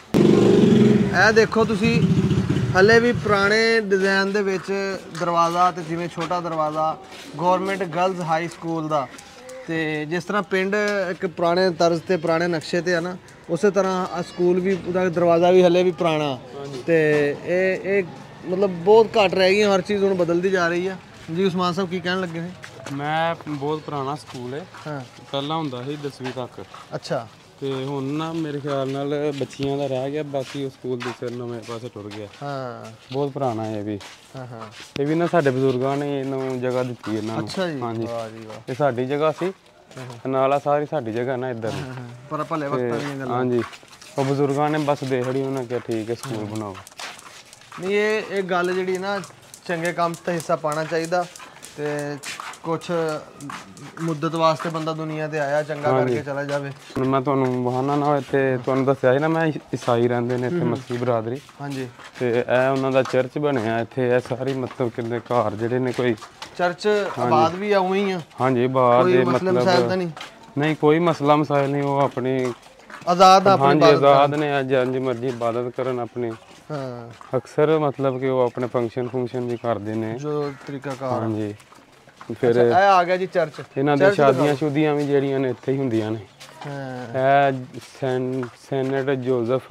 ਇਹ ਦੇਖੋ ਤੁਸੀਂ, ਹਲੇ ਵੀ ਪੁਰਾਣੇ ਡਿਜ਼ਾਈਨ ਦੇ ਵਿੱਚ ਦਰਵਾਜ਼ਾ, ਤੇ ਜਿਵੇਂ ਛੋਟਾ ਦਰਵਾਜ਼ਾ ਗਵਰਨਮੈਂਟ ਗਰਲਜ਼ ਹਾਈ ਸਕੂਲ ਦਾ। ਤੇ ਜਿਸ ਤਰ੍ਹਾਂ ਪਿੰਡ ਇੱਕ ਪੁਰਾਣੇ ਤਰਜ਼ ਤੇ ਪੁਰਾਣੇ ਨਕਸ਼ੇ ਤੇ ਆ ਨਾ, ਉਸੇ ਤਰ੍ਹਾਂ ਆ ਸਕੂਲ ਵੀ, ਉਹਦਾ ਦਰਵਾਜ਼ਾ ਵੀ ਹਲੇ ਵੀ ਪੁਰਾਣਾ। ਤੇ ਇਹ ਇਹ ਮਤਲਬ ਬਹੁਤ ਘੱਟ ਰਹਿ ਗਈ, ਹਰ ਚੀਜ਼ ਹੁਣ ਬਦਲਦੀ ਜਾ ਰਹੀ ਆ। ਜੀ ਉਸਮਾਨ ਸਾਹਿਬ ਕੀ ਕਹਿਣ ਲੱਗੇ ਨੇ? ਮੈਂ ਬਹੁਤ ਪੁਰਾਣਾ ਸਕੂਲ ਹੈ। ਹਾਂ, ਪਹਿਲਾਂ ਹੁੰਦਾ ਸੀ ਦਸਵੀਂ ਤੱਕ। ਅੱਛਾ। ਤੇ ਹੁਣ ਨਾ ਮੇਰੇ ਖਿਆਲ ਨਾਲ ਬੱਚੀਆਂ ਦਾ ਰਹਿ ਗਿਆ, ਬਾਕੀ ਉਹ ਸਕੂਲ ਦੀ ਸਿਰ ਨਵੇਂ ਪਾਸੇ ਟੁਰ ਗਿਆ। ਹਾਂ, ਬਹੁਤ ਪੁਰਾਣਾ ਹੈ ਇਹ ਵੀ। ਹਾਂ ਹਾਂ, ਇਹ ਵੀ ਨਾ ਸਾਡੇ ਬਜ਼ੁਰਗਾਂ ਨੇ ਇਹਨੂੰ ਜਗ੍ਹਾ ਦਿੱਤੀ ਇਹਨਾਂ ਨੂੰ। ਅੱਛਾ ਜੀ, ਹਾਂਜੀ, ਵਾਹ ਜੀ ਵਾਹ। ਇਹ ਸਾਡੀ ਜਗ੍ਹਾ ਸੀ ਨਾਲ, ਆ ਸਾਰੀ ਸਾਡੀ ਜਗ੍ਹਾ ਨਾ ਇੱਧਰ। ਪਰ ਭਲੇ ਵਕਤਾਂ ਦੀਆਂ ਗੱਲਾਂ। ਹਾਂਜੀ, ਉਹ ਬਜ਼ੁਰਗਾਂ ਨੇ ਬਸ ਦੇਖ ਲਈ, ਉਹਨਾਂ ਕਿਹਾ ਠੀਕ ਹੈ ਸਕੂਲ ਬਣਾਓ। ਨਹੀਂ, ਇਹ ਇਹ ਗੱਲ ਜਿਹੜੀ ਨਾ, ਚੰਗੇ ਕੰਮ ਤੇ ਹਿੱਸਾ ਪਾਉਣਾ ਚਾਹੀਦਾ। ਤੇ ਕੁਛ ਮੁੱਦਤ ਵਾਸਤੇ ਬੰਦਾ ਦੁਨੀਆ ਤੇ ਆਇਆ, ਚੰਗਾ ਕਰਕੇ ਚਲਾ ਜਾਵੇ। ਹੁਣ ਮੈਂ ਤੁਹਾਨੂੰ ਬਹਾਨਾ ਨਾ, ਇੱਥੇ ਤੁਹਾਨੂੰ ਦੱਸਿਆ ਸੀ ਨਾ, ਮੈਂ ਈਸਾਈ ਰਹਿੰਦੇ ਨੇ ਇੱਥੇ, ਮਸੀਹ ਬਰਾਦਰੀ। ਹਾਂਜੀ, ਤੇ ਇਹ ਉਹਨਾਂ ਦਾ ਚਰਚ ਬਣਿਆ ਇੱਥੇ। ਇਹ ਸਾਰੀ ਮਤਲਬ ਕਿੰਨੇ ਘਰ ਜਿਹੜੇ ਨੇ, ਕੋਈ ਚਰਚ ਆਬਾਦ ਵੀ ਆ, ਉਵੇਂ ਹੀ ਆ। ਹਾਂਜੀ, ਬਾਹਰ ਦੇ ਮਤਲਬ ਨਹੀਂ ਨਹੀਂ ਕੋਈ ਮਸਲਾ ਮਸਾਇਲ ਨਹੀਂ, ਉਹ ਆਪਣੀ ਆਜ਼ਾਦ ਆਪਣੀ ਹਾਂਜੀ ਆਜ਼ਾਦ ਨੇ, ਅੱਜ ਜਿੰਜ ਮਰਜ਼ੀ ਇਬਾਦਤ ਕਰਨ ਆਪਣੀ। ਹਾਂ, ਅਕਸਰ ਮਤਲਬ ਕਿ ਉਹ ਆਪਣੇ ਫੰਕਸ਼ਨ ਫੰਕਸ਼ਨ ਵੀ ਕਰਦੇ ਨੇ ਜੋ ਤਰੀਕਾਕਾਰ। ਹਾਂਜੀ, ਫਿਰ ਇਹ ਆ ਗਿਆ ਜੀ ਚਰਚ। ਇਹਨਾਂ ਦੀ ਸ਼ਾਦੀਆਂ ਸ਼ੁਦੀਆਂ ਵੀ ਜਿਹੜੀਆਂ ਨੇ ਇੱਥੇ ਹੀ ਹੁੰਦੀਆਂ ਨੇ। ਹਾਂ, ਇਹ saint Joseph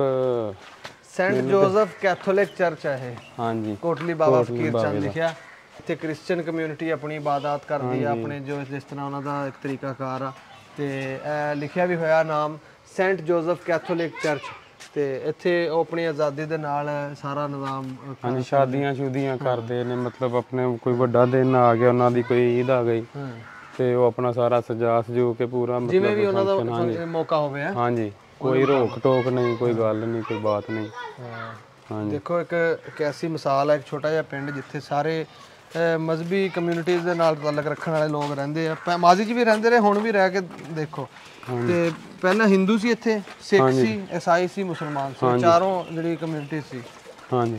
saint Joseph Catholic church ਹੈ ਇਹ। ਹਾਂਜੀ, ਕੋਟਲੀ ਬਾਬਾ ਫਕੀਰ ਚੰਦ ਲਿਖਿਆ। ਇੱਥੇ ਕ੍ਰਿਸਚੀਅਨ ਕਮਿਊਨਿਟੀ ਆਪਣੀ ਇਬਾਦਤ ਕਰਦੀ ਆ, ਆਪਣੇ ਜੋ ਜਿਸ ਤਰ੍ਹਾਂ ਉਹਨਾਂ ਦਾ ਇੱਕ ਤਰੀਕਾਕਾਰ ਆ। ਤੇ ਇਹ ਲਿਖਿਆ ਵੀ ਹੋਇਆ ਨਾਮ ਸੈਂਟ ਜੋਜ਼ਫ ਕੈਥੋਲਿਕ ਚਰਚ। ਤੇ ਇੱਥੇ ਉਹ ਆਪਣੀ ਆਜ਼ਾਦੀ ਦੇ ਨਾਲ ਸਾਰਾ ਨਿਜ਼ਾਮ, ਹਾਂਜੀ, ਸ਼ਾਦੀਆਂ ਸ਼ੁਦੀਆਂ ਕਰਦੇ ਨੇ। ਮਤਲਬ ਆਪਣੇ ਕੋਈ ਵੱਡਾ ਦਿਨ ਆ ਗਿਆ, ਉਹਨਾਂ ਦੀ ਕੋਈ ਈਦ ਆ ਗਈ, ਤੇ ਉਹ ਆਪਣਾ ਸਾਰਾ ਸਜਾ ਸਜੂ ਕੇ ਪੂਰਾ, ਜਿਵੇਂ ਵੀ ਉਹਨਾਂ ਦਾ ਮੌਕਾ ਹੋਵੇ। ਹਾਂਜੀ, ਕੋਈ ਰੋਕ ਟੋਕ ਨਹੀਂ, ਕੋਈ ਗੱਲ ਨਹੀਂ, ਕੋਈ ਬਾਤ ਨਹੀਂ। ਹਾਂਜੀ, ਦੇਖੋ ਇੱਕ ਐਸੀ ਮਿਸਾਲ ਹੈ, ਇੱਕ ਛੋਟਾ ਜਿਹਾ ਪਿੰਡ ਜਿੱਥੇ ਸਾਰੇ ਮਜ਼ਹਬੀ ਕਮਿਊਨਿਟੀਜ਼ ਦੇ ਨਾਲ ਤਾਲੁਕ ਰੱਖਣ ਵਾਲੇ ਲੋਕ ਰਹਿੰਦੇ ਆ। ਮਾਜ਼ੀ 'ਚ ਵੀ ਰਹਿੰਦੇ ਰਹੇ, ਹੁਣ ਵੀ ਰਹਿ ਕੇ ਦੇਖੋ। ਤੇ ਪਹਿਲਾਂ ਹਿੰਦੂ ਸੀ ਇੱਥੇ, ਸਿੱਖ ਸੀ, ਈਸਾਈ ਸੀ, ਮੁਸਲਮਾਨ ਸੀ, ਚਾਰੋਂ ਜਿਹੜੀ ਕਮਿਊਨਿਟੀ ਸੀ। ਹਾਂਜੀ,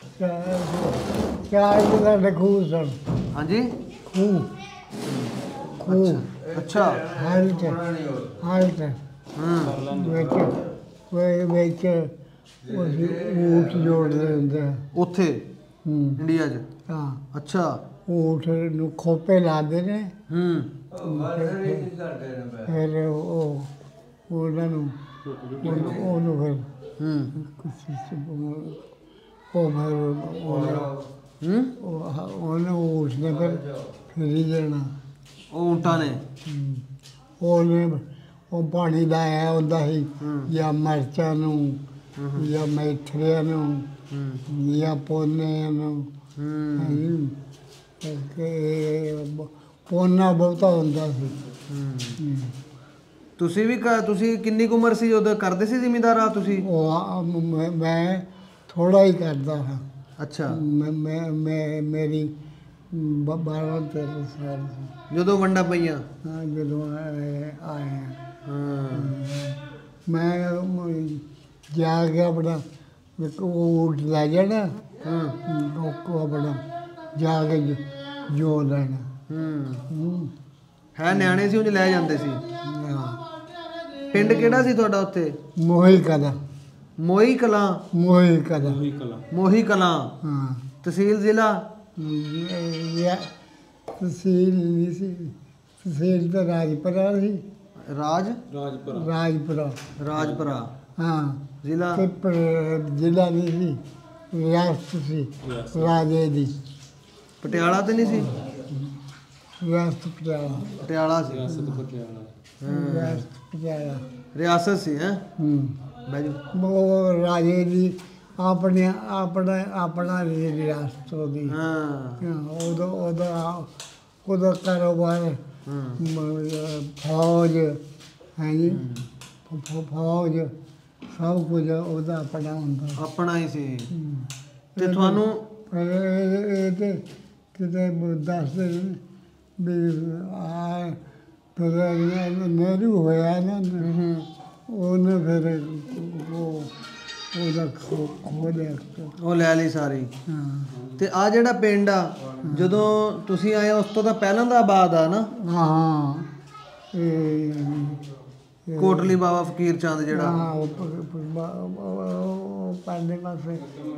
ਚਾਰ ਜਗ੍ਹਾ ਦੇ ਖੂਹ ਸਨ। ਹਾਂਜੀ, ਖੂਹ ਖੂਹ ਅੱਛਾ। ਹਾਲਤ ਹਾਲਤ ਹੂੰ, ਵਿੱਚ ਕੋਈ ਵਿੱਚ ਉਹ ਊਠ ਜੋੜਦੇ ਹੁੰਦੇ ਉੱਥੇ ਹੂੰ ਇੰਡੀਆ 'ਚ। ਹਾਂ, ਅੱਛਾ। ਊਠ ਨੂੰ ਖੋਪੇ ਲਾਦੇ ਨੇ। ਹੂੰ, ਫਿਰ ਉਹ ਉਹਨਾਂ ਨੂੰ ਉਹਨੂੰ ਫਿਰ ਹੂੰ, ਉਹ ਫਿਰ ਉਹਨੂੰ ਹੂੰ, ਉਹਨੂੰ ਊਠ ਨੇ ਫਿਰ ਫਿਰੀ ਜਾਣਾ। ਉਹ ਊਂਟਾਂ ਨੇ ਹਮ, ਉਹਨੇ ਉਹ ਪਾਣੀ ਲਾਇਆ ਹੁੰਦਾ ਸੀ ਜਾਂ ਮਿਰਚਾਂ ਨੂੰ ਜਾਂ ਮੇਥਰਿਆਂ ਨੂੰ ਜਾਂ ਪੋਨਿਆਂ ਨੂੰ। ਹਮ, ਕਿ ਪੋਨਾ ਬਹੁਤਾ ਹੁੰਦਾ ਸੀ। ਹਮ। ਤੁਸੀਂ ਵੀ ਕ- ਤੁਸੀਂ ਕਿੰਨੀ ਕੁ ਉਮਰ ਸੀ ਉਦੋਂ ਕਰਦੇ ਸੀ ਜ਼ਿਮੀਂਦਾਰ ਆ ਤੁਸੀਂ? ਉਹ ਆ- ਮੈਂ- ਮੈਂ ਥੋੜਾ ਹੀ ਕਰਦਾ ਹਾਂ। ਅੱਛਾ, ਮੈਂ ਮੈਂ ਮੈਂ ਮੇਰੀ ਬ- ਬਾਰਾਂ ਤੇਰਾਂ ਸਾਲ ਸੀ ਜਦੋਂ ਵੰਡਾਂ ਪਈਆਂ। ਹਾਂ ਜਦੋਂ ਆਏ ਆਏ ਹਾਂ। ਹਾਂ, ਮੈਂ ਮ- ਜਾ ਕੇ ਆਪਣਾ ਇੱਕ ਉਹ ਊਠ ਲੈ ਜਾਣਾ। ਹਾਂ, ਉਹ ਆਪਣਾ ਜਾ ਕੇ ਜੋ- ਜੋ ਲੈਣਾ। ਹੂੰ ਹਮ, ਹੈ ਨਿਆਣੇ ਸੀ ਉਂਝ ਲੈ ਜਾਂਦੇ ਸੀ। ਹਾਂ। ਪਿੰਡ ਕਿਹੜਾ ਸੀ ਤੁਹਾਡਾ ਉੱਥੇ? ਮੋਹੀ ਕਲਾ ਮੋਈ ਕਲਾਂ। ਮੋਹੀ ਕਲਾ ਮੋਹੀ ਕਲਾਂ, ਹਾਂ। ਤਹਿਸੀਲ ਜ਼ਿਲ੍ਹਾ? ਇਹ ਤਹਿਸੀਲ ਨਹੀਂ ਸੀ, ਤਹਿਸੀਲ ਤਾਂ ਰਾਜਪੁਰਾ ਸੀ। ਰਾਜ ਰਾਜਪੁਰਾ ਰਾਜਪੁਰਾ, ਹਾਂ। ਜ਼ਿਲ੍ਹਾ? ਤੇ ਪਰ ਜ਼ਿਲ੍ਹਾ ਨਹੀਂ ਸੀ, ਰਿਆਸਤ ਸੀ ਰਾਜੇ ਦੀ। ਪਟਿਆਲਾ ਤੇ ਨਹੀਂ ਸੀ? ਰਿਆਸਤ ਪਟਿਆਲਾ। ਪਟਿਆਲਾ ਸੀ। ਰਿਆਸਤ ਪਟਿਆਲਾ। ਰਿਆਸਤ ਸੀ ਹੈ। ਹੂੰ। ਬਹਿ ਜਾਓ। ਉਹ ਰਾਜੇ ਦੀ ਆਪਣੇ ਆਪਣਾ ਆਪਣਾ ਸੀ ਰਿਆਸਤ ਉਹਦੀ। ਹਾਂ, ਹਾਂ, ਉਹਦਾ ਉਹਦਾ ਉਹਦਾ ਕਾਰੋਬਾਰ ਹਾਂ, ਮ- ਫੌਜ ਹੈ ਜੀ, ਫ- ਫੌਜ ਸਭ ਕੁਝ ਉਹਦਾ ਆਪਣਾ ਹੁੰਦਾ। ਆਪਣਾ ਹੀ ਸੀ। ਹੂੰ। ਤੇ ਤੁਹਾਨੂੰ ਪਰ ਇਹ ਇਹ ਤੇ ਕਿਤੇ ਦੱਸਦੇ ਨੇ ਵੀ ਆ ਫਿਰ ਨਹਿਰੂ ਹੋਇਆ ਨਾ, ਉਹਨੇ ਫਿਰ ਉਹ ਉਹਦਾ ਖੋ ਖੋ ਲਿਆ। ਉਹ ਲੈ ਲਈ ਸਾਰੀ। ਹਾਂ ਤੇ ਆ ਜਿਹੜਾ ਪਿੰਡ ਆ ਜਦੋਂ ਤੁਸੀਂ ਆਏ ਉਸ ਤੋਂ ਤਾਂ ਪਹਿਲਾਂ ਦਾ ਆਬਾਦ ਆ ਨਾ? ਹਾਂ। ਇਹ ਕੋਟਲੀ ਬਾਬਾ ਫਕੀਰ ਚੰਦ ਜਿਹੜਾ। ਹਾਂ, ਉਹ ਪ- ਪ- ਬਾ- ਉਹ ਪਾਲੇ ਪਾਸੇ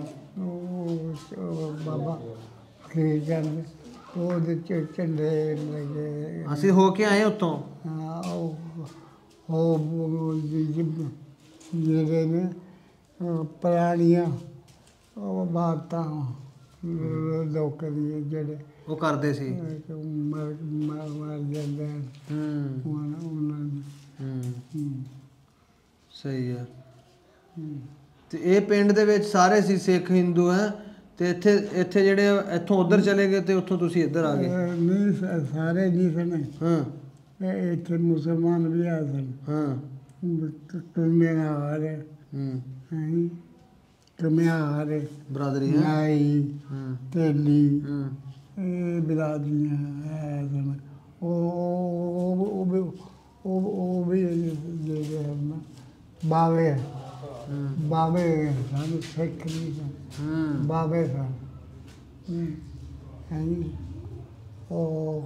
ਉਹ ਉਹ ਬਾਬਾ ਫਕੀਰ ਚੰਦ ਉਹਦੇ ਚ ਝੰਡੇ ਲੱਗੇ। ਅਸੀਂ ਹੋ ਕੇ ਆਏ ਉੱਥੋਂ। ਹਾਂ, ਉਹ ਉਹ ਜਿ- ਜਿਹੜੇ ਨੇ ਅਹ ਪੁਰਾਣੀਆਂ ਉਹ ਬਾਤਾਂ ਲੋਕਾਂ ਦੀਆਂ ਜਿਹੜੇ ਉਹ ਕਰਦੇ ਸੀ। ਅਹ ਮਰ ਮਰ ਮਰ ਜਾਂਦੇ ਹਨ ਹੂੰ ਉਹਨਾਂ ਉਹਨਾਂ ਨੂੰ। ਹੂੰ ਹੂੰ। ਸਹੀ ਆ। ਹੂੰ। ਤੇ ਇਹ ਪਿੰਡ ਦੇ ਵਿੱਚ ਸਾਰੇ ਸੀ ਸਿੱਖ ਹਿੰਦੂ ਹੈ ਤੇ ਇੱਥੇ ਇੱਥੇ ਜਿਹੜੇ ਇੱਥੋਂ ਉੱਧਰ ਚਲੇ ਗਏ ਤੇ ਉੱਥੋਂ ਤੁਸੀਂ ਇੱਧਰ ਆ ਗਏ? ਅਹ ਨਹੀਂ ਸਾ- ਸਾਰੇ ਨਹੀਂ ਸਨ। ਹਾਂ, ਇਹ ਇੱਥੇ ਮੁਸਲਮਾਨ ਵੀ ਆ ਸਨ। ਹਾਂ, ਕਮਿਆਰ ਹੂੰ, ਹੈ, ਕਮਿਆਰ ਬਰਾਦਰੀ ਹੈ। ਨਾਈ ਹੂੰ, ਤੇਲੀ ਹੂੰ, ਇਹ ਬਿਰਾਦਰੀਆਂ ਹੈ ਸਨ। ਉਹ ਉਹ ਉਹ ਵੀ ਉਹ ਉਹ ਵੀ ਜਿਹੜੇ ਹਨ ਬਾਵੇ ਹੂੰ, ਬਾਵੇ ਸਾਨੂੰ ਸਿੱਖ ਨਹੀਂ ਸਨ, ਹੂੰ, ਬਾਵੇ ਸਨ। ਹੈ ਜੀ। ਉਹ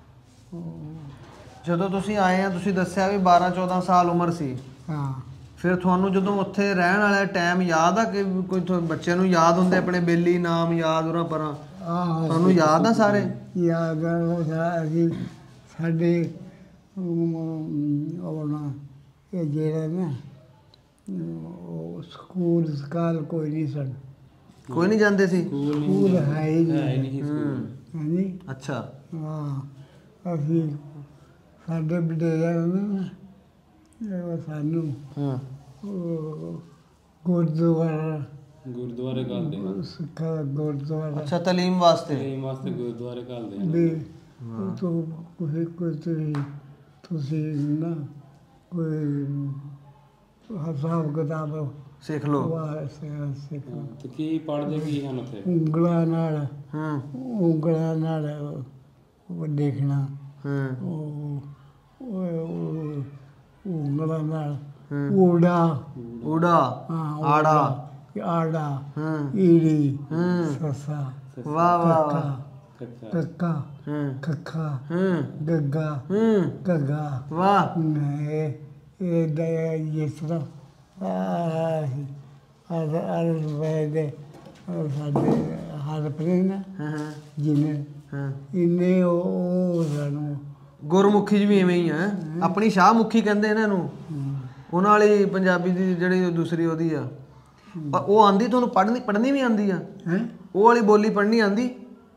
ਜਦੋਂ ਤੁਸੀਂ ਆਏ ਆ ਤੁਸੀਂ ਦੱਸਿਆ ਵੀ ਬਾਰਾਂ ਚੌਦਾਂ ਸਾਲ ਉਮਰ ਸੀ। ਹਾਂ। ਫਿਰ ਤੁਹਾਨੂੰ ਜਦੋਂ ਉੱਥੇ ਰਹਿਣ ਵਾਲਾ ਟਾਈਮ ਯਾਦ ਆ ਕਿ ਕੋਈ ਤੁਹਾਨੂੰ ਬੱਚਿਆਂ ਨੂੰ ਯਾਦ ਹੁੰਦੇ ਆਪਣੇ ਬੇਲੀ ਨਾਮ ਯਾਦ ਉਰਾਂ ਪਰਾਂ? ਆਹ ਤੁਹਾਨੂੰ ਯਾਦ ਆ ਸਾਰੇ? ਯਾਦ ਆ ਉਹ ਸਾ- ਅਸੀਂ ਸਾਡੇ ਆਪਣਾ ਇਹ ਜਿਹੜਾ ਨਾ ਉਹ ਸਕੂਲ ਸਕਾਲ ਕੋਈ ਨਹੀਂ ਸਨ। ਕੋਈ ਨਹੀਂ ਜਾਂਦੇ ਸੀ? ਸਕੂਲ ਹੈ ਹੀ ਨਹੀਂ। ਹੂੰ, ਹਾਂਜੀ। ਅੱਛਾ। ਹਾਂ, ਅਸੀਂ ਸਾਡੇ ਬਡੇਰਿਆਂ ਨੇ ਉਹ ਸਾਨੂੰ ਹਾਂ, ਉਹ ਗੁਰਦੁਆਰਾ ਗੁਰਦੁਆਰੇ ਘੱਲਦੇ ਆ। ਸਿੱਖਾਂ ਦਾ ਗੁਰਦੁਆਰਾ ਅੱਛਾ, ਤਾਲੀਮ ਵਾਸਤੇ? ਇਹ ਵਾਸਤੇ ਗੁਰਦੁਆਰੇ ਘੱਲਦੇ ਆ। ਵੀ ਤੂੰ ਕੋਈ ਕੋਈ ਤੁਸੀਂ ਤੁਸੀਂ ਨਾ ਕੋਈ ਹਿਸਾਬ ਕਿਤਾਬ ਸਿੱਖ ਲਓ। ਵਾਸਤੇ ਸਿੱਖੋ। ਤੇ ਕੀ ਪੜ੍ਹਦੇ ਕੀ ਹਨ ਉੱਥੇ? ਉਂਗਲਾਂ ਨਾਲ ਹੂੰ, ਉਂਗਲਾਂ ਨਾਲ ਉਹ ਦੇਖਣਾ। ਹੂੰ, ਉਹ ਉਹ- ਉਹ ਉਂਗਲਾਂ ਨਾਲ ਹੂੰ, ਊੜਾ। ਊੜਾ, ਹਾਂ, ਆੜਾ, ਆੜਾ, ਹੂੰ, ਈੜੀ, ਹੂੰ, ਸੱਸਾ, ਵਾਹ ਵਾਹ ਵਾਹ, ਕੱਕਾ, ਕੱਕਾ ਕੱਕਾ, ਹੂੰ, ਕੱਖਾ, ਹੂੰ, ਗੱਗਾ, ਹੂੰ, ਗੱਗਾ। ਵਾਹ, ਇਹ ਇਹ ਦਾ ਜਿਸ ਤਰ੍ਹਾਂ ਅਰ ਅਰ ਵੇਦੇ ਸਾਡੇ ਹਰ ਪ੍ਰੇਨ ਹਾਂ, ਹਾਂ, ਜਿਨੇ ਹਾਂ। ਇੰਨੇ ਉਹ ਸਾਨੂੰ ਗੁਰਮੁਖੀ ਚ ਵੀ ਐਵੇਂ ਹੀ ਹੈ। ਆਪਣੀ ਸ਼ਾਹਮੁਖੀ ਕਹਿੰਦੇ ਇਹਨਾਂ ਨੂੰ। ਉਹਨਾਂ ਵਾਲੀ ਪੰਜਾਬੀ ਦੀ ਜਿਹੜੀ ਦੂਸਰੀ ਉਹਦੀ ਆ ਉਹ ਆਂਦੀ ਤੁਹਾਨੂੰ? ਪੜ੍ਹਨੀ ਪੜ੍ਹਨੀ ਵੀ ਆਂਦੀ ਆ? ਹੈ ਉਹ ਵਾਲੀ ਬੋਲੀ ਪੜ੍ਹਨੀ ਆਂਦੀ?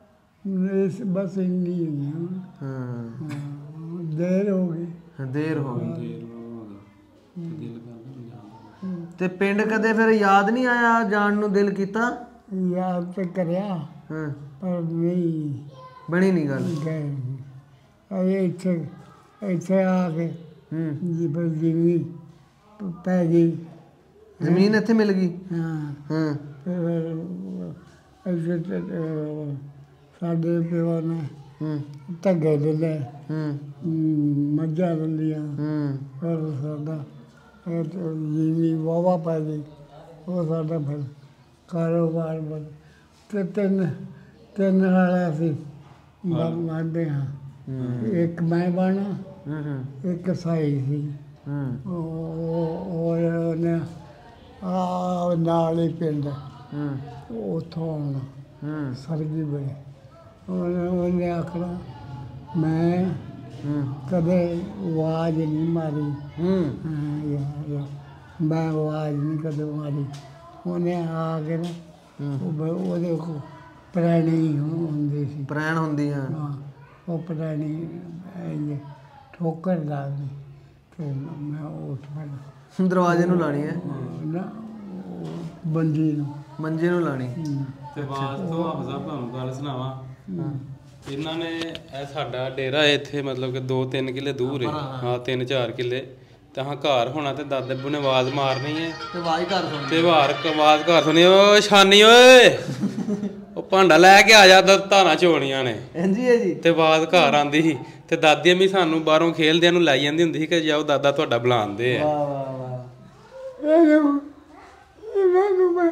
इस बस इन्नी ही है। ਹਾਂ हाँ, देर हो गई। ਦੇਰ ਹੋ ਗਈ ਦੇਰ ਹੋ ਗਈ ਦਿਲ ਕਰਦਾ ਜਾਣ ਤੇ ਪਿੰਡ ਕਦੇ ਫਿਰ ਯਾਦ ਨਹੀਂ ਆਇਆ ਜਾਣ ਨੂੰ ਦਿਲ ਕੀਤਾ याद तो करया ਹਾਂ पर नहीं ਬਣੀ ਨਹੀਂ ਗੱਲ गए। अरे इतने इतने आके ਹੂੰ जी पर जिमी पै गई। ਜ਼ਮੀਨ ਇੱਥੇ ਮਿਲ ਗਈ हाँ ਹਾਂ फिर ऐसे साढ़े प्यो ने ਹੂੰ धग्गे ले ले ਹੂੰ मझा ले लिया ਹੂੰ फिर साडा जिमी वाहवा पै गई वो साडा फिर कारोबार बन ते तिन तिन वाला सी मारते हाँ एक मैं बना ਹੂੰ ਹੂੰ एक साई सी ਹੂੰ और ਉਹਨੇ ਆ ਨਾਲ ਹੀ ਪਿੰਡ ਹੂੰ ਉੱਥੋਂ ਆਉਣਾ ਹੂੰ ਸਰਗੀ ਬੜੇ ਉਹਨੇ ਉਹਨੇ ਆਖਣਾ ਮੈਂ ਹੂੰ ਕਦੇ ਆਵਾਜ਼ ਨਹੀਂ ਮਾਰੀ। ਹੂੰ ਹਾਂ ਯਾਰ ਮੈਂ ਆਵਾਜ਼ ਨਹੀਂ ਕਦੇ ਮਾਰੀ। ਉਹਨੇ ਆ ਕੇ ਨਾ ਉਹ ਬ- ਉਹਦੇ ਕੋਲ ਪੁਰਾਣੀ ਹੁੰਦੀ ਸੀ। ਪ੍ਰੈਣ ਹੁੰਦੀ ਹਾਂ ਹਾਂ ਉਹ ਪੁਰਾਣੀ ਇਹ ਠੋਕਰ ਲਾ ਦੀ ਤੇ ਮੈਂ ਉੱਠ ਪੈਣਾ ਦਰਵਾਜ਼ੇ ਨੂੰ ਲਾਣੀ ਹੈ ਨਾ ਉਹ ਬੰਦੀ ਨੂੰ। ਮੰਜੇ ਨੂੰ ਲਾਣੀ ਤੇ ਬਾਅਦ ਤੋਂ ਹਾਫਿਜ਼ ਸਾਹਿਬ ਤੁਹਾਨੂੰ ਗੱਲ ਸੁਣਾਵਾਂ ਇਹਨਾਂ ਨੇ ਇਹ ਸਾਡਾ ਡੇਰਾ ਹੈ ਇੱਥੇ ਮਤਲਬ ਕਿ ਦੋ ਤਿੰਨ ਕਿੱਲੇ ਦੂਰ ਹੈ ਹਾਂ ਤਿੰਨ ਚਾਰ ਕਿੱਲੇ ਤੇ ਹਾਂ ਘਰ ਹੋਣਾ ਤੇ ਦਾਦੇ ਬੂ ਨੇ ਆਵਾਜ਼ ਮਾਰਨੀ ਹੈ ਤੇ ਆਵਾਜ਼ ਘਰ ਸੁਣ ਤੇ ਵਾਰ ਆਵਾਜ਼ ਘਰ ਸੁਣੀ ਓ ਛਾਨੀ ਓਏ ਉਹ ਭਾਂਡਾ ਲੈ ਕੇ ਆ ਜਾ ਧਾਰਾਂ ਚੋਣੀਆਂ ਨੇ ਇੰਜੀ ਹੈ ਜੀ ਤੇ ਆਵਾਜ਼ ਘਰ ਆਂਦੀ ਸੀ ਤੇ ਦਾਦੀ ਅੰਮੀ ਸਾਨੂੰ ਬਾਹਰੋਂ ਖੇਲਦਿਆਂ ਨੂੰ ਲਾਈ ਜਾਂਦੀ ਹੁੰਦੀ ਸੀ ਕਿ ਜਾਓ ਦਾਦਾ ਤੁਹਾਡਾ ਬੁਲਾਉਂਦੇ ਆ ਵਾਹ ਵਾਹ ਵਾਹ ਇਹਨੂੰ ਇਹਨੂੰ ਮੈਂ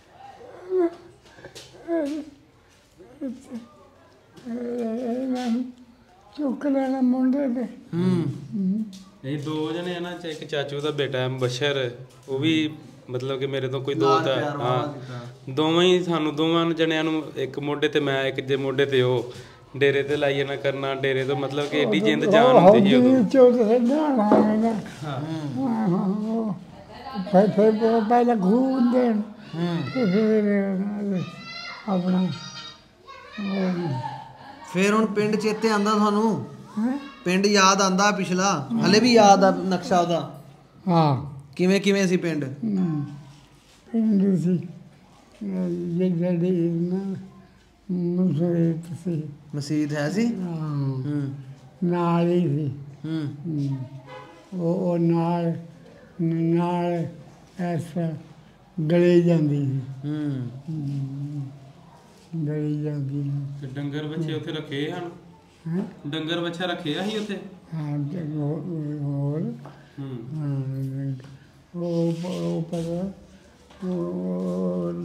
ਇਹਨਾਂ ਨੂੰ ਚੁੱਕ ਲੈਣਾ ਮੁੰਡੇ ਤੇ। ਹੂੰ ਇਹ ਦੋ ਜਣੇ ਆ ਨਾ ਚ- ਇੱਕ ਚਾਚੂ ਦਾ ਬੇਟਾ ਹੈ ਬਸ਼ਰ ਉਹ ਵੀ ਮਤਲਬ ਕਿ ਮੇਰੇ ਤੋਂ ਕੋਈ ਦੋ ਲਾਡ ਤਾਂ ਪਿਆਰ ਵਾਲਾ ਹਾਂ ਕੀਤਾ। ਦੋਵੇਂ ਹੀ ਸਾਨੂੰ ਦੋਵਾਂ ਨੂੰ ਜਣਿਆਂ ਨੂੰ ਇੱਕ ਮੋਢੇ ਤੇ ਮੈਂ ਇੱਕ ਦੇ ਮੋਢੇ ਤੇ ਉਹ ਡੇਰੇ ਤੇ ਲਾਈਏ ਨਾ ਕਰਨਾ ਡੇਰੇ ਤੋਂ ਮਤਲਬ ਕਿ ਏਡੀ ਜਿੰਦ ਜਾਨ ਹੁੰਦੀ ਸੀ ਉਦੋਂ ਚੋਂ ਤੇ ਜਾਣਾ ਹੈਗਾ। ਹਾਂ ਫਿਰ ਫਿਰ ਪਹਿਲਾਂ ਘੂਮ ਦੇਣ ਹੂੰ ਤੇ ਫਿਰ ਆਪਣਾ ਫਿਰ ਹੁਣ ਪਿੰਡ ਚੇਤੇ ਆਂਦਾ ਤੁਹਾਨੂੰ ਹੈਂ? ਪਿੰਡ ਯਾਦ ਆਂਦਾ ਪਿਛਲਾ ਹਲੇ ਵੀ ਯਾਦ ਆ ਨਕਸ਼ਾ ਉਹਦਾ ਹਾਂ ਕਿਵੇਂ ਕਿਵੇਂ ਸੀ ਪਿੰਡ ਹਮ, ਪਿੰਡ ਸੀ ਇਹ ਜਿਹੜੀ ਨਾ ਮੁਸਰੀਤ ਸੀ। ਮਸਜਿਦ ਹੈ ਸੀ ਹਾਂ, ਹੂੰ ਨਾਲ ਹੀ ਸੀ। ਹੂੰ ਹਮ, ਉਹ ਉਹ ਨਾਲ ਨਾਲ ਐਸਾ ਗਲੀ ਜਾਂਦੀ ਸੀ। ਹੂੰ ਹਮ, ਗਲੀ ਜਾਂਦੀ ਸੀ। ਤੇ ਡੰਗਰ ਬੱਚੇ ਉੱਥੇ ਰੱਖੇ ਹਨ ਹੈਂ? ਡੰਗਰ ਬੱਚਾ ਰੱਖਿਆ ਸੀ ਉੱਥੇ ਹਾਂ ਤੇ ਹੋਰ ਹੋਰ, ਹੂੰ ਹਾਂ, ਉਹ ਉਹ ਪਰ ਉਹ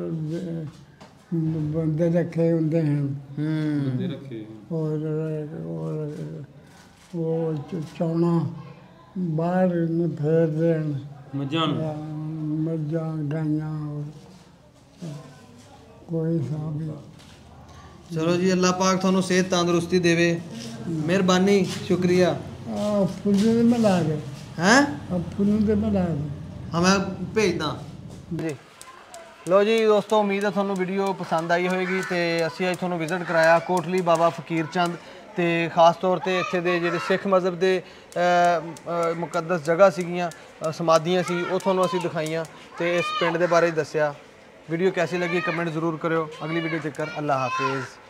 ਬੰਦੇ ਰੱਖੇ ਹੁੰਦੇ ਹਨ। ਹੂੰ ਬੰਦੇ ਰੱਖੇ ਔਰ ਔਰ ਉਹ ਚ- ਚੌਣਾ ਬਾਹਰ ਨੂੰ ਫੇਰਦੇ ਹਨ। ਮੱਝਾਂ ਨੂੰ ਅਹ ਮੱਝਾਂ ਗਾਈਆਂ ਔਰ ਕੋਈ ਹਿਸਾਬ ਨਹੀਂ। ਚਲੋ ਜੀ ਅੱਲਾਹ ਪਾਕ ਤੁਹਾਨੂੰ ਸਿਹਤ ਤੰਦਰੁਸਤੀ ਦੇਵੇ ਮਿਹਰਬਾਨੀ ਸ਼ੁਕਰੀਆ ਆ ਫੁੱਲ ਦੇ ਮਿਲਾ ਦੇ ਹੈ ਆ ਫੁੱਲ ਦੇ ਮਿਲਾ ਦੇ ਹਾਂ ਮੈਂ ਭੇਜਦਾ ਜੀ ਲੋ ਜੀ ਦੋਸਤੋ ਉਮੀਦ ਹੈ ਤੁਹਾਨੂੰ ਵੀਡੀਓ ਪਸੰਦ ਆਈ ਹੋਵੇਗੀ ਤੇ ਅਸੀਂ ਅੱਜ ਤੁਹਾਨੂੰ ਵਿਜ਼ਿਟ ਕਰਾਇਆ ਕੋਟਲੀ ਬਾਬਾ ਫਕੀਰ ਚੰਦ ਤੇ ਖਾਸ ਤੌਰ ਤੇ ਇੱਥੇ ਦੇ ਜਿਹੜੇ ਸਿੱਖ ਮਜ਼ਹਬ ਦੇ ਮੁਕੱਦਸ ਜਗ੍ਹਾ ਸੀਗੀਆਂ ਅ, ਸਮਾਧੀਆਂ ਸੀ ਉਹ ਤੁਹਾਨੂੰ ਅਸੀਂ ਦਿਖਾਈਆਂ ਤੇ ਇਸ ਪਿੰਡ ਦੇ ਬਾਰੇ ਦੱਸਿਆ ਵੀਡੀਓ ਕੈਸੀ ਲੱਗੀ ਕਮੈਂਟ ਜ਼ਰੂਰ ਕਰਿਓ ਅਗਲੀ ਵੀਡੀਓ ਤੱਕ ਅੱਲਾਹ ਹਾਫਿਜ਼।